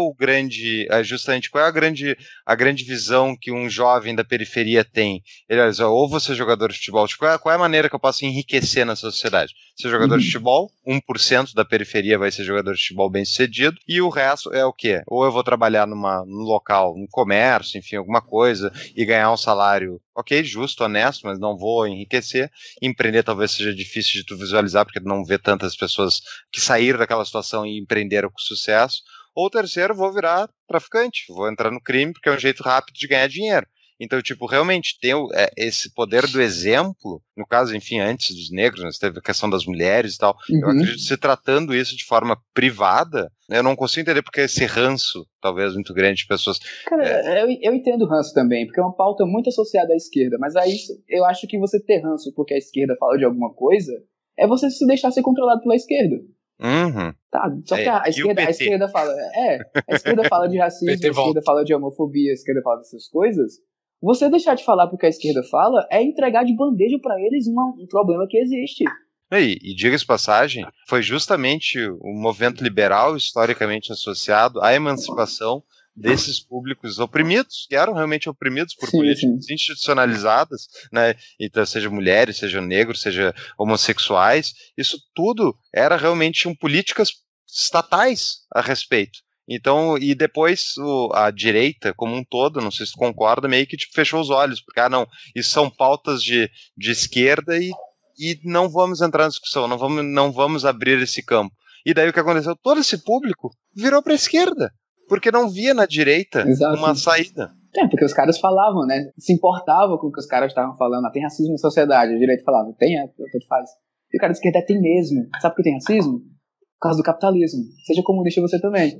S2: a grande visão que um jovem da periferia tem? Ele diz, ou você é jogador de futebol, qual é a maneira que eu posso enriquecer na sociedade? Ser jogador de futebol, 1% da periferia vai ser jogador de futebol bem sucedido, e o resto é o quê? Ou eu vou trabalhar num local, num comércio, enfim, alguma coisa, e ganhar um salário, ok, justo, honesto, mas não vou enriquecer. Empreender talvez seja difícil de tu visualizar, porque não vê tantas pessoas que saíram daquela situação e empreenderam com sucesso. Ou terceiro, vou virar traficante, vou entrar no crime, porque é um jeito rápido de ganhar dinheiro. Então, tipo, realmente ter esse poder do exemplo, no caso, enfim, antes dos negros, né, teve a questão das mulheres e tal, eu acredito que se tratando isso de forma privada, eu não consigo entender porque esse ranço, talvez, muito grande de pessoas...
S3: Cara, eu entendo ranço também, porque é uma pauta muito associada à esquerda, mas aí eu acho que você ter ranço porque a esquerda fala de alguma coisa, é você se deixar ser controlado pela esquerda. Tá, só que a esquerda fala a esquerda fala de racismo, a esquerda fala de homofobia, a esquerda fala dessas coisas. Você deixar de falar porque a esquerda fala é entregar de bandeja para eles um problema que existe.
S2: E diga-se passagem, foi justamente o movimento liberal historicamente associado à emancipação desses públicos oprimidos, que eram realmente oprimidos por políticas institucionalizadas, né? Então, seja mulheres, seja negros, seja homossexuais, isso tudo era realmente políticas estatais a respeito. Então, e depois a direita como um todo, não sei se tu concorda, meio que fechou os olhos, porque, isso são pautas de esquerda e não vamos entrar na discussão, não vamos abrir esse campo. E daí o que aconteceu? Todo esse público virou para a esquerda, porque não via na direita uma saída.
S3: Porque os caras falavam, né? Se importavam com o que os caras estavam falando. Tem racismo na sociedade. A direita falava, tanto faz. E o cara da esquerda tem mesmo. Sabe por que tem racismo? Por causa do capitalismo. Seja comunista você também.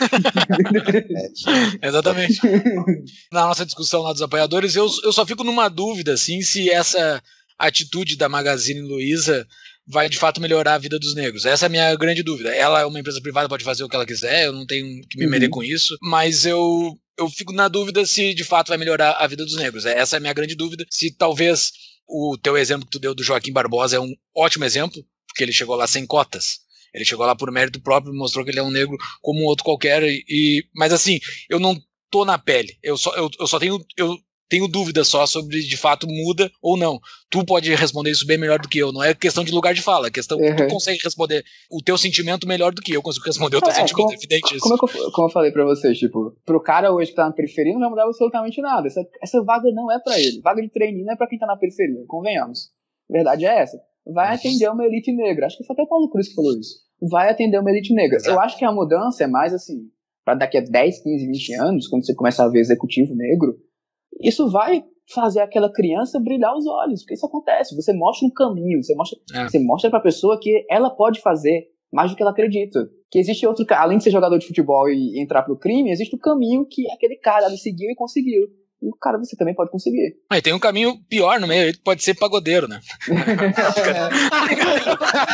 S1: Exatamente. Na nossa discussão lá dos apoiadores, eu só fico numa dúvida, assim, se essa atitude da Magazine Luiza vai de fato melhorar a vida dos negros. Essa é a minha grande dúvida. Ela é uma empresa privada, pode fazer o que ela quiser, eu não tenho que me meter com isso, mas eu fico na dúvida se de fato vai melhorar a vida dos negros. Essa é a minha grande dúvida. Se talvez o teu exemplo que tu deu do Joaquim Barbosa é um ótimo exemplo, porque ele chegou lá sem cotas. Ele chegou lá por mérito próprio, mostrou que ele é um negro como um outro qualquer, mas assim, eu não tô na pele. Eu só tenho dúvidas só sobre de fato muda ou não. Tu pode responder isso bem melhor do que eu. Não é questão de lugar de fala, é questão que tu consegue responder o teu sentimento melhor do que eu consigo responder o teu sentimento, evidente isso.
S3: Como eu falei pra vocês, tipo, pro cara hoje que tá na periferia não vai mudar absolutamente nada. Essa vaga não é pra ele. Vaga de trainee não é pra quem tá na periferia, convenhamos. A verdade é essa. Vai atender uma elite negra. Acho que foi até o Paulo Cruz que falou isso. Vai atender uma elite negra. Exato. Eu acho que a mudança é mais assim, pra daqui a 10, 15, 20 anos, quando você começa a ver executivo negro, isso vai fazer aquela criança brilhar os olhos, porque isso acontece. Você mostra um caminho, você mostra pra pessoa que ela pode fazer mais do que ela acredita. Que existe outro, além de ser jogador de futebol e entrar pro crime, existe o caminho que aquele cara ali seguiu e conseguiu. E o cara você também pode conseguir.
S1: Mas tem um caminho pior no meio, pode ser pagodeiro, né?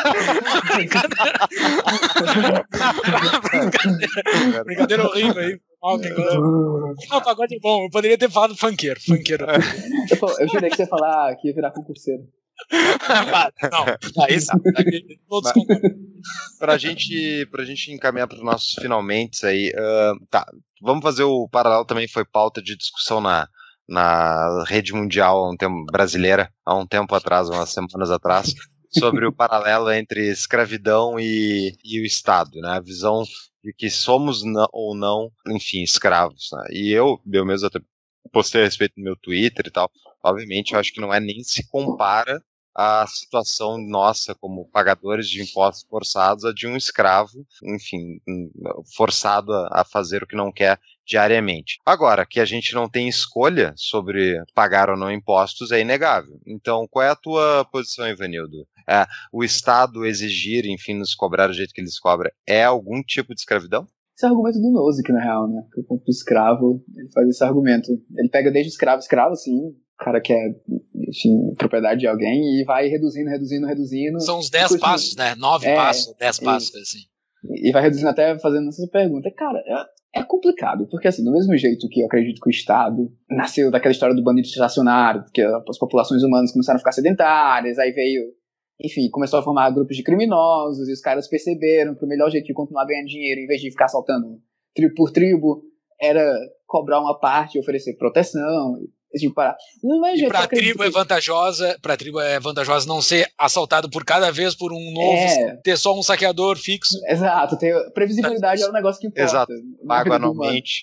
S1: Brincadeira horrível aí. normal, quem gosta. Não, pagode é bom. Eu poderia ter falado funkeiro.
S3: Eu jurei que você ia falar que ia virar concurseiro.
S1: Não, aí tá. Todos concordam.
S2: Pra gente encaminhar para os nossos finalmente aí, tá, vamos fazer o paralelo, também foi pauta de discussão na rede mundial há um tempo, brasileira, há um tempo atrás, umas semanas atrás, sobre o paralelo entre escravidão e o Estado, né, a visão de que somos ou não, enfim, escravos, né? E eu mesmo até postei a respeito no meu Twitter e tal, obviamente eu acho que não é nem se compara a situação nossa como pagadores de impostos forçados a de um escravo, enfim, forçado a fazer o que não quer diariamente. Agora, que a gente não tem escolha sobre pagar ou não impostos é inegável. Então, qual é a tua posição, Ivanildo? O Estado exigir, enfim, nos cobrar do jeito que eles cobram, é algum tipo de escravidão?
S3: Esse é o argumento do Nozick, na real, né? Que o ponto do escravo, ele faz esse argumento. Ele pega desde escravo, assim, o cara que é, enfim, propriedade de alguém, e vai reduzindo.
S1: São os 10 passos, né? 9 passos, 10 passos, assim.
S3: E vai reduzindo até fazendo essa pergunta. Cara, é complicado, porque assim, do mesmo jeito que eu acredito que o Estado nasceu daquela história do bandido estacionário, porque as populações humanas começaram a ficar sedentárias, aí veio, enfim, começou a formar grupos de criminosos, e os caras perceberam que o melhor jeito de continuar ganhando dinheiro, em vez de ficar assaltando tribo por tribo, era cobrar uma parte e oferecer proteção. Tipo,
S1: e para a tribo é vantajosa não ser assaltado por cada vez por um novo, ter só um saqueador fixo.
S3: Exato, previsibilidade é um negócio que importa.
S2: Exato, pago anualmente.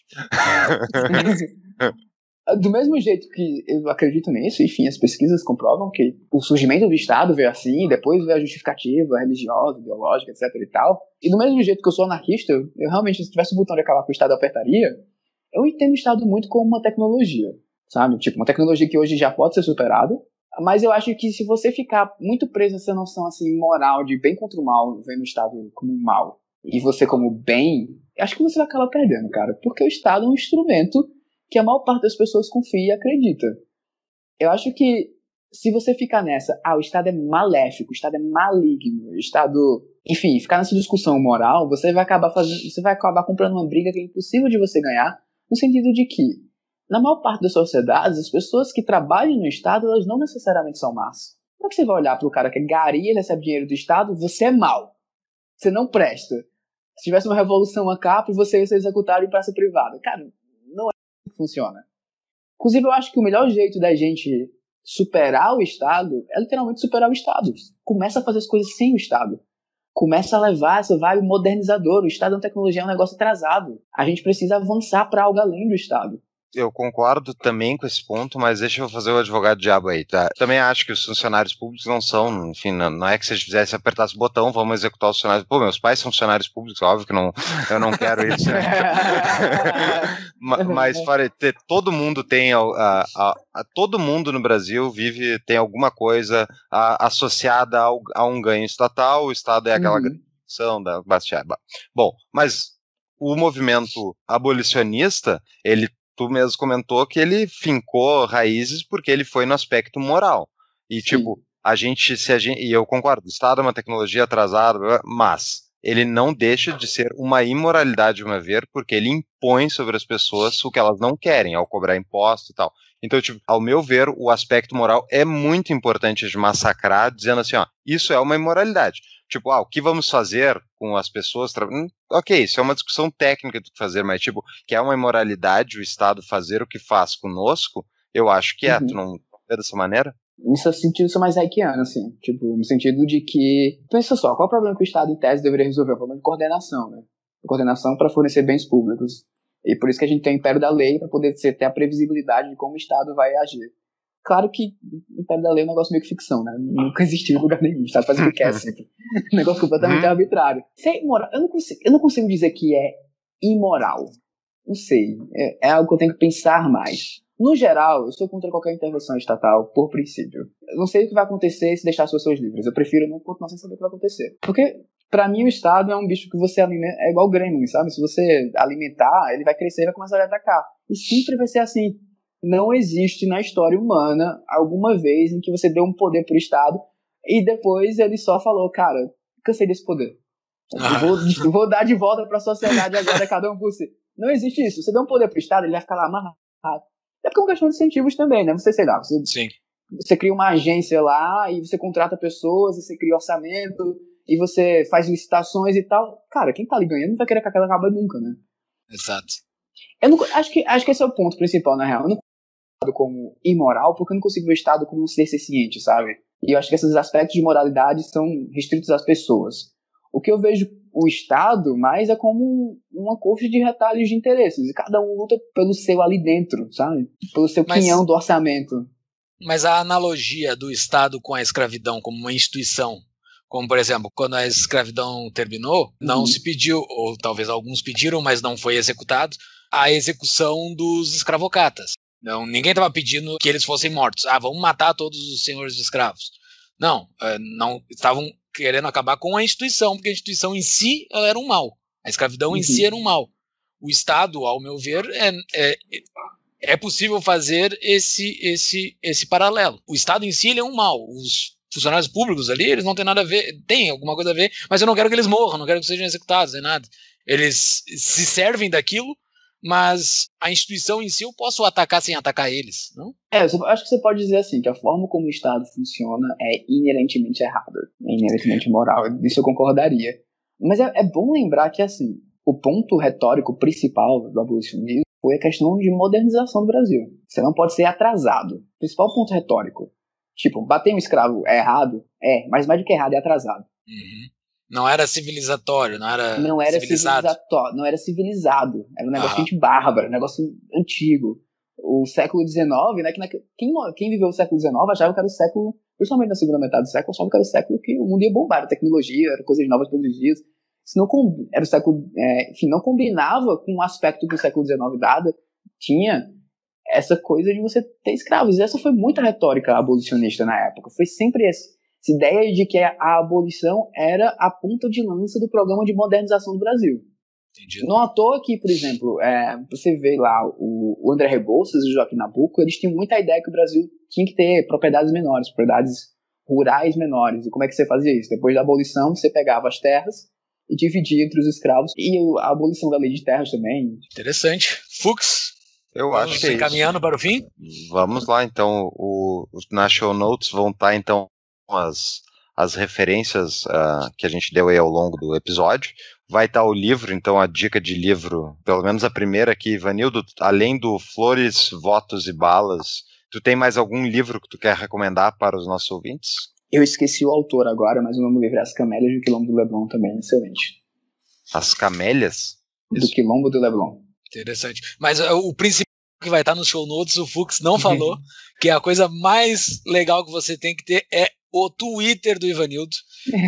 S3: Do mesmo jeito que eu acredito nisso, enfim, as pesquisas comprovam que o surgimento do Estado veio assim, depois veio a justificativa religiosa, ideológica, etc e tal. E do mesmo jeito que eu sou anarquista, eu realmente, se tivesse o botão de acabar com o Estado, eu apertaria. Eu entendo o Estado muito como uma tecnologia, sabe? Tipo, uma tecnologia que hoje já pode ser superada, mas eu acho que se você ficar muito preso nessa noção, assim, moral de bem contra o mal, vendo o Estado como mal, e você como bem, acho que você vai acabar perdendo, cara. Porque o Estado é um instrumento que a maior parte das pessoas confia e acredita. Eu acho que se você ficar nessa, o Estado é maléfico, o Estado é maligno, o Estado, enfim, ficar nessa discussão moral, você vai acabar comprando uma briga que é impossível de você ganhar, no sentido de que, na maior parte das sociedades, as pessoas que trabalham no Estado, elas não necessariamente são más. Como é que você vai olhar para o cara que é gari, ele recebe dinheiro do Estado, você é mau, você não presta. Se tivesse uma revolução a capa, você ia ser executado em praça privada. Cara, não é assim que funciona. Inclusive, eu acho que o melhor jeito da gente superar o Estado é literalmente superar o Estado. Começa a fazer as coisas sem o Estado. Começa a levar essa vibe modernizadora. O Estado é uma tecnologia, é um negócio atrasado. A gente precisa avançar para algo além do Estado.
S2: Eu concordo também com esse ponto, mas deixa eu fazer o advogado diabo aí, tá? Também acho que os funcionários públicos não são, enfim, não é que se a gente fizesse apertasse o botão, vamos executar os funcionários. Pô, meus pais são funcionários públicos, óbvio que eu não quero isso. Né? Mas todo mundo tem, todo mundo no Brasil tem alguma coisa associada a um ganho estatal, o Estado é aquela gratificação da Bastiaba. Bom, mas o movimento abolicionista, tu mesmo comentou que ele fincou raízes porque ele foi no aspecto moral. E, tipo, e eu concordo, o Estado é uma tecnologia atrasada, mas ele não deixa de ser uma imoralidade, a meu ver, porque ele impõe sobre as pessoas o que elas não querem, ao cobrar imposto e tal. Então, tipo, ao meu ver, o aspecto moral é muito importante de massacrar, dizendo assim, isso é uma imoralidade. Tipo, o que vamos fazer com as pessoas? Ok, isso é uma discussão técnica do que fazer, mas, tipo, que é uma imoralidade o Estado fazer o que faz conosco, eu acho que tu não vê dessa maneira?
S3: Nesse sentido, eu sou mais haickiano, assim. Tipo, no sentido de que... Pensa só, qual é o problema que o Estado, em tese, deveria resolver? O problema de coordenação, né? Coordenação para fornecer bens públicos. E por isso que a gente tem o império da lei, para poder ter a previsibilidade de como o Estado vai agir. Claro que o império da lei é um negócio meio que ficção, né? Nunca existiu em lugar nenhum. O Estado faz o que quer sempre. Um negócio completamente arbitrário. Se é imoral, eu não consigo dizer que é imoral. Não sei. É algo que eu tenho que pensar mais. No geral, eu sou contra qualquer intervenção estatal, por princípio. Eu não sei o que vai acontecer se deixar as pessoas livres. Eu prefiro não continuar sem saber o que vai acontecer. Porque, pra mim, o Estado é um bicho que você alimenta... É igual o gremlin, sabe? Se você alimentar, ele vai crescer e vai começar a atacar. E sempre vai ser assim. Não existe na história humana alguma vez em que você deu um poder pro Estado e depois ele só falou, cara, cansei desse poder. Vou dar de volta pra sociedade agora, cada um por si. Não existe isso. Você dá um poder pro Estado, ele vai ficar lá amarrado. É porque é uma questão de incentivos também, né? Você, sei lá, você cria uma agência lá e você contrata pessoas, você cria orçamento e você faz licitações e tal. Cara, quem tá ali ganhando não vai querer que aquela acabe nunca, né?
S1: Exato.
S3: Eu não, acho que esse é o ponto principal, na real. Eu não consigo o Estado como imoral porque eu não consigo ver o Estado como um ser ciente, sabe? E eu acho que esses aspectos de moralidade são restritos às pessoas. O que eu vejo o Estado mais é como uma coxa de retalhos de interesses. E cada um luta pelo seu ali dentro, sabe? Pelo seu quinhão do orçamento.
S1: Mas a analogia do Estado com a escravidão como uma instituição, como, por exemplo, quando a escravidão terminou, não se pediu, ou talvez alguns pediram, mas não foi executado, a execução dos escravocatas. Não, ninguém estava pedindo que eles fossem mortos. Vamos matar todos os senhores de escravos. Não, não estavam querendo acabar com a instituição, porque a instituição em si ela era um mal. A escravidão em si era um mal. O Estado, ao meu ver, é possível fazer esse paralelo. O Estado em si ele é um mal. Os funcionários públicos ali, eles não têm nada a ver, tem alguma coisa a ver, mas eu não quero que eles morram, não quero que sejam executados, nem nada. Eles se servem daquilo, mas a instituição em si eu posso atacar sem atacar eles, não?
S3: Eu acho que você pode dizer assim, que a forma como o Estado funciona é inerentemente errada, é inerentemente imoral, isso eu concordaria. Mas é bom lembrar que, assim, o ponto retórico principal do abolicionismo foi a questão de modernização do Brasil. Você não pode ser atrasado. O principal ponto retórico. Tipo, bater um escravo é errado? Mas mais do que errado é atrasado.
S1: Não era civilizatório, não era civilizado.
S3: Não era civilizado. Era um negócio bárbaro, um negócio antigo. O século XIX, né? Quem viveu o século XIX achava que era o século, principalmente na segunda metade do século, achava que era o século que o mundo ia bombar, era tecnologia, era coisas novas todos os dias. Isso não, era o século, não combinava com o aspecto que o século XIX tinha essa coisa de você ter escravos. E essa foi muita retórica abolicionista na época. Foi sempre essa ideia de que a abolição era a ponta de lança do programa de modernização do Brasil. Entendi. Não à toa que, por exemplo, você vê lá o André Rebouças e o Joaquim Nabuco, eles tinham muita ideia que o Brasil tinha que ter propriedades menores, propriedades rurais menores. E como é que você fazia isso? Depois da abolição, você pegava as terras e dividia entre os escravos. E a abolição da lei de terras também.
S1: Interessante. Fux?
S2: Eu acho que é
S1: encaminhando para o fim?
S2: Vamos lá, então. Na show notes vão estar, então, as referências que a gente deu aí ao longo do episódio. Vai estar o livro, então a dica de livro, pelo menos a primeira aqui, Ivanildo, além do Flores, Votos e Balas, tu tem mais algum livro que tu quer recomendar para os nossos ouvintes?
S3: Eu esqueci o autor agora, mas o nome do livro é As Camélias do Quilombo do Leblon também, excelente.
S2: As Camélias?
S3: Do Quilombo do Leblon.
S1: Interessante. Mas o principal que vai estar nos show notes, o Fux não falou, que a coisa mais legal que você tem que ter é o Twitter do Ivanildo.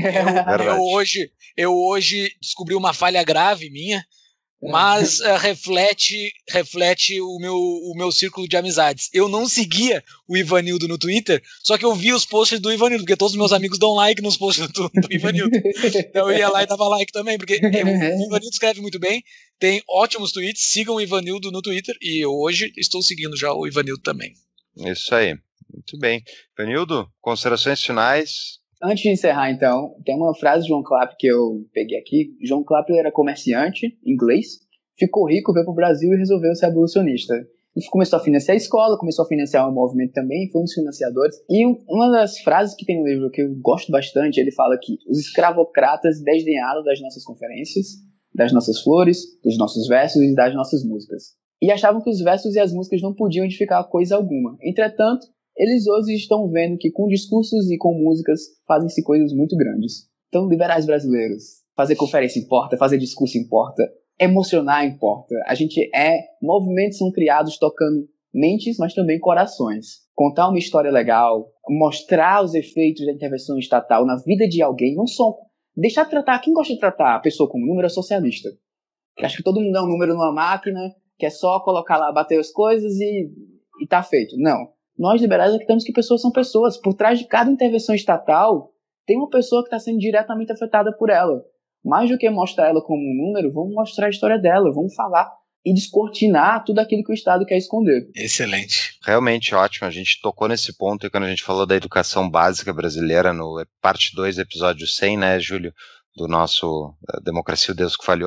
S1: Eu hoje descobri uma falha grave minha, mas reflete o meu círculo de amizades. Eu não seguia o Ivanildo no Twitter, só que eu vi os posts do Ivanildo, porque todos os meus amigos dão like nos posts do Ivanildo. Então eu ia lá e dava like também, porque o Ivanildo escreve muito bem, tem ótimos tweets, sigam o Ivanildo no Twitter, e eu hoje estou seguindo já o Ivanildo também.
S2: Isso aí, muito bem. Ivanildo, considerações finais?
S3: Antes de encerrar, então, tem uma frase de John Clapp que eu peguei aqui. John Clapp era comerciante inglês, ficou rico, veio para o Brasil e resolveu ser abolicionista. Ele começou a financiar a escola, começou a financiar o movimento também, foi um dos financiadores. E uma das frases que tem no livro que eu gosto bastante, ele fala que os escravocratas desdenharam das nossas conferências, das nossas flores, dos nossos versos e das nossas músicas. E achavam que os versos e as músicas não podiam edificar coisa alguma. Entretanto, eles hoje estão vendo que com discursos e com músicas fazem-se coisas muito grandes. Então, liberais brasileiros, fazer conferência importa, fazer discurso importa, emocionar importa. Movimentos são criados tocando mentes, mas também corações. Contar uma história legal, mostrar os efeitos da intervenção estatal na vida de alguém, não só deixar de tratar, quem gosta de tratar a pessoa como número é socialista. Acho que todo mundo é um número numa máquina, que é só colocar lá, bater as coisas e tá feito. Não. Nós, liberais, acreditamos que pessoas são pessoas. Por trás de cada intervenção estatal, tem uma pessoa que está sendo diretamente afetada por ela. Mais do que mostrar ela como um número, vamos mostrar a história dela, vamos falar e descortinar tudo aquilo que o Estado quer esconder.
S1: Excelente.
S2: Realmente ótimo. A gente tocou nesse ponto e quando a gente falou da educação básica brasileira no parte 2, episódio 100, né, Júlio, do nosso Democracia, o Deus que Falhou.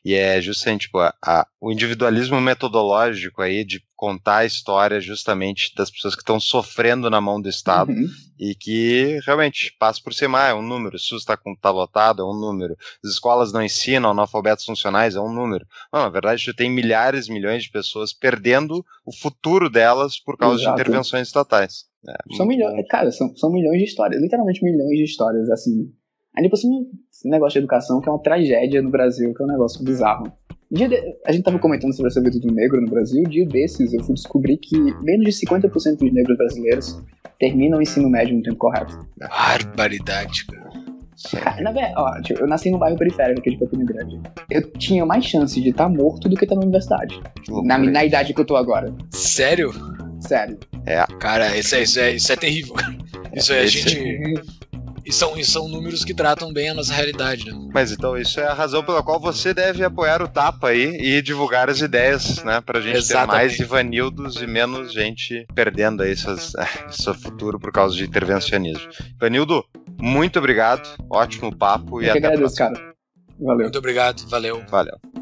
S2: E é justamente tipo, o individualismo metodológico aí de contar a história justamente das pessoas que estão sofrendo na mão do Estado e que realmente passa por cima, é um número, o SUS tá lotado, é um número, as escolas não ensinam analfabetos funcionais, é um número. Não, na verdade, tu tem milhares, milhões de pessoas perdendo o futuro delas por causa de intervenções estatais.
S3: São milhões, cara, são milhões de histórias, literalmente milhões de histórias, assim. Aí depois esse negócio de educação que é uma tragédia no Brasil, que é um negócio bizarro. A gente tava comentando sobre essa vida do negro no Brasil, dia desses eu fui descobrir que menos de 50% dos negros brasileiros terminam o ensino médio no tempo correto.
S1: Barbaridade, cara.
S3: Na verdade, eu nasci num bairro periférico aqui de Campina Grande. Eu tinha mais chance de estar morto do que estar na universidade. Na idade que eu tô agora.
S1: Sério?
S3: Sério.
S1: Cara, isso é terrível. Isso é a gente... E são números que tratam bem a nossa realidade, né?
S2: Mas então isso é a razão pela qual você deve apoiar o Tapa aí e divulgar as ideias, né? Pra gente ter mais Ivanildos e menos gente perdendo aí seu futuro por causa de intervencionismo. Ivanildo, muito obrigado, ótimo papo e até a próxima.
S3: Eu que agradeço, cara. Valeu.
S1: Muito obrigado, valeu.
S2: Valeu.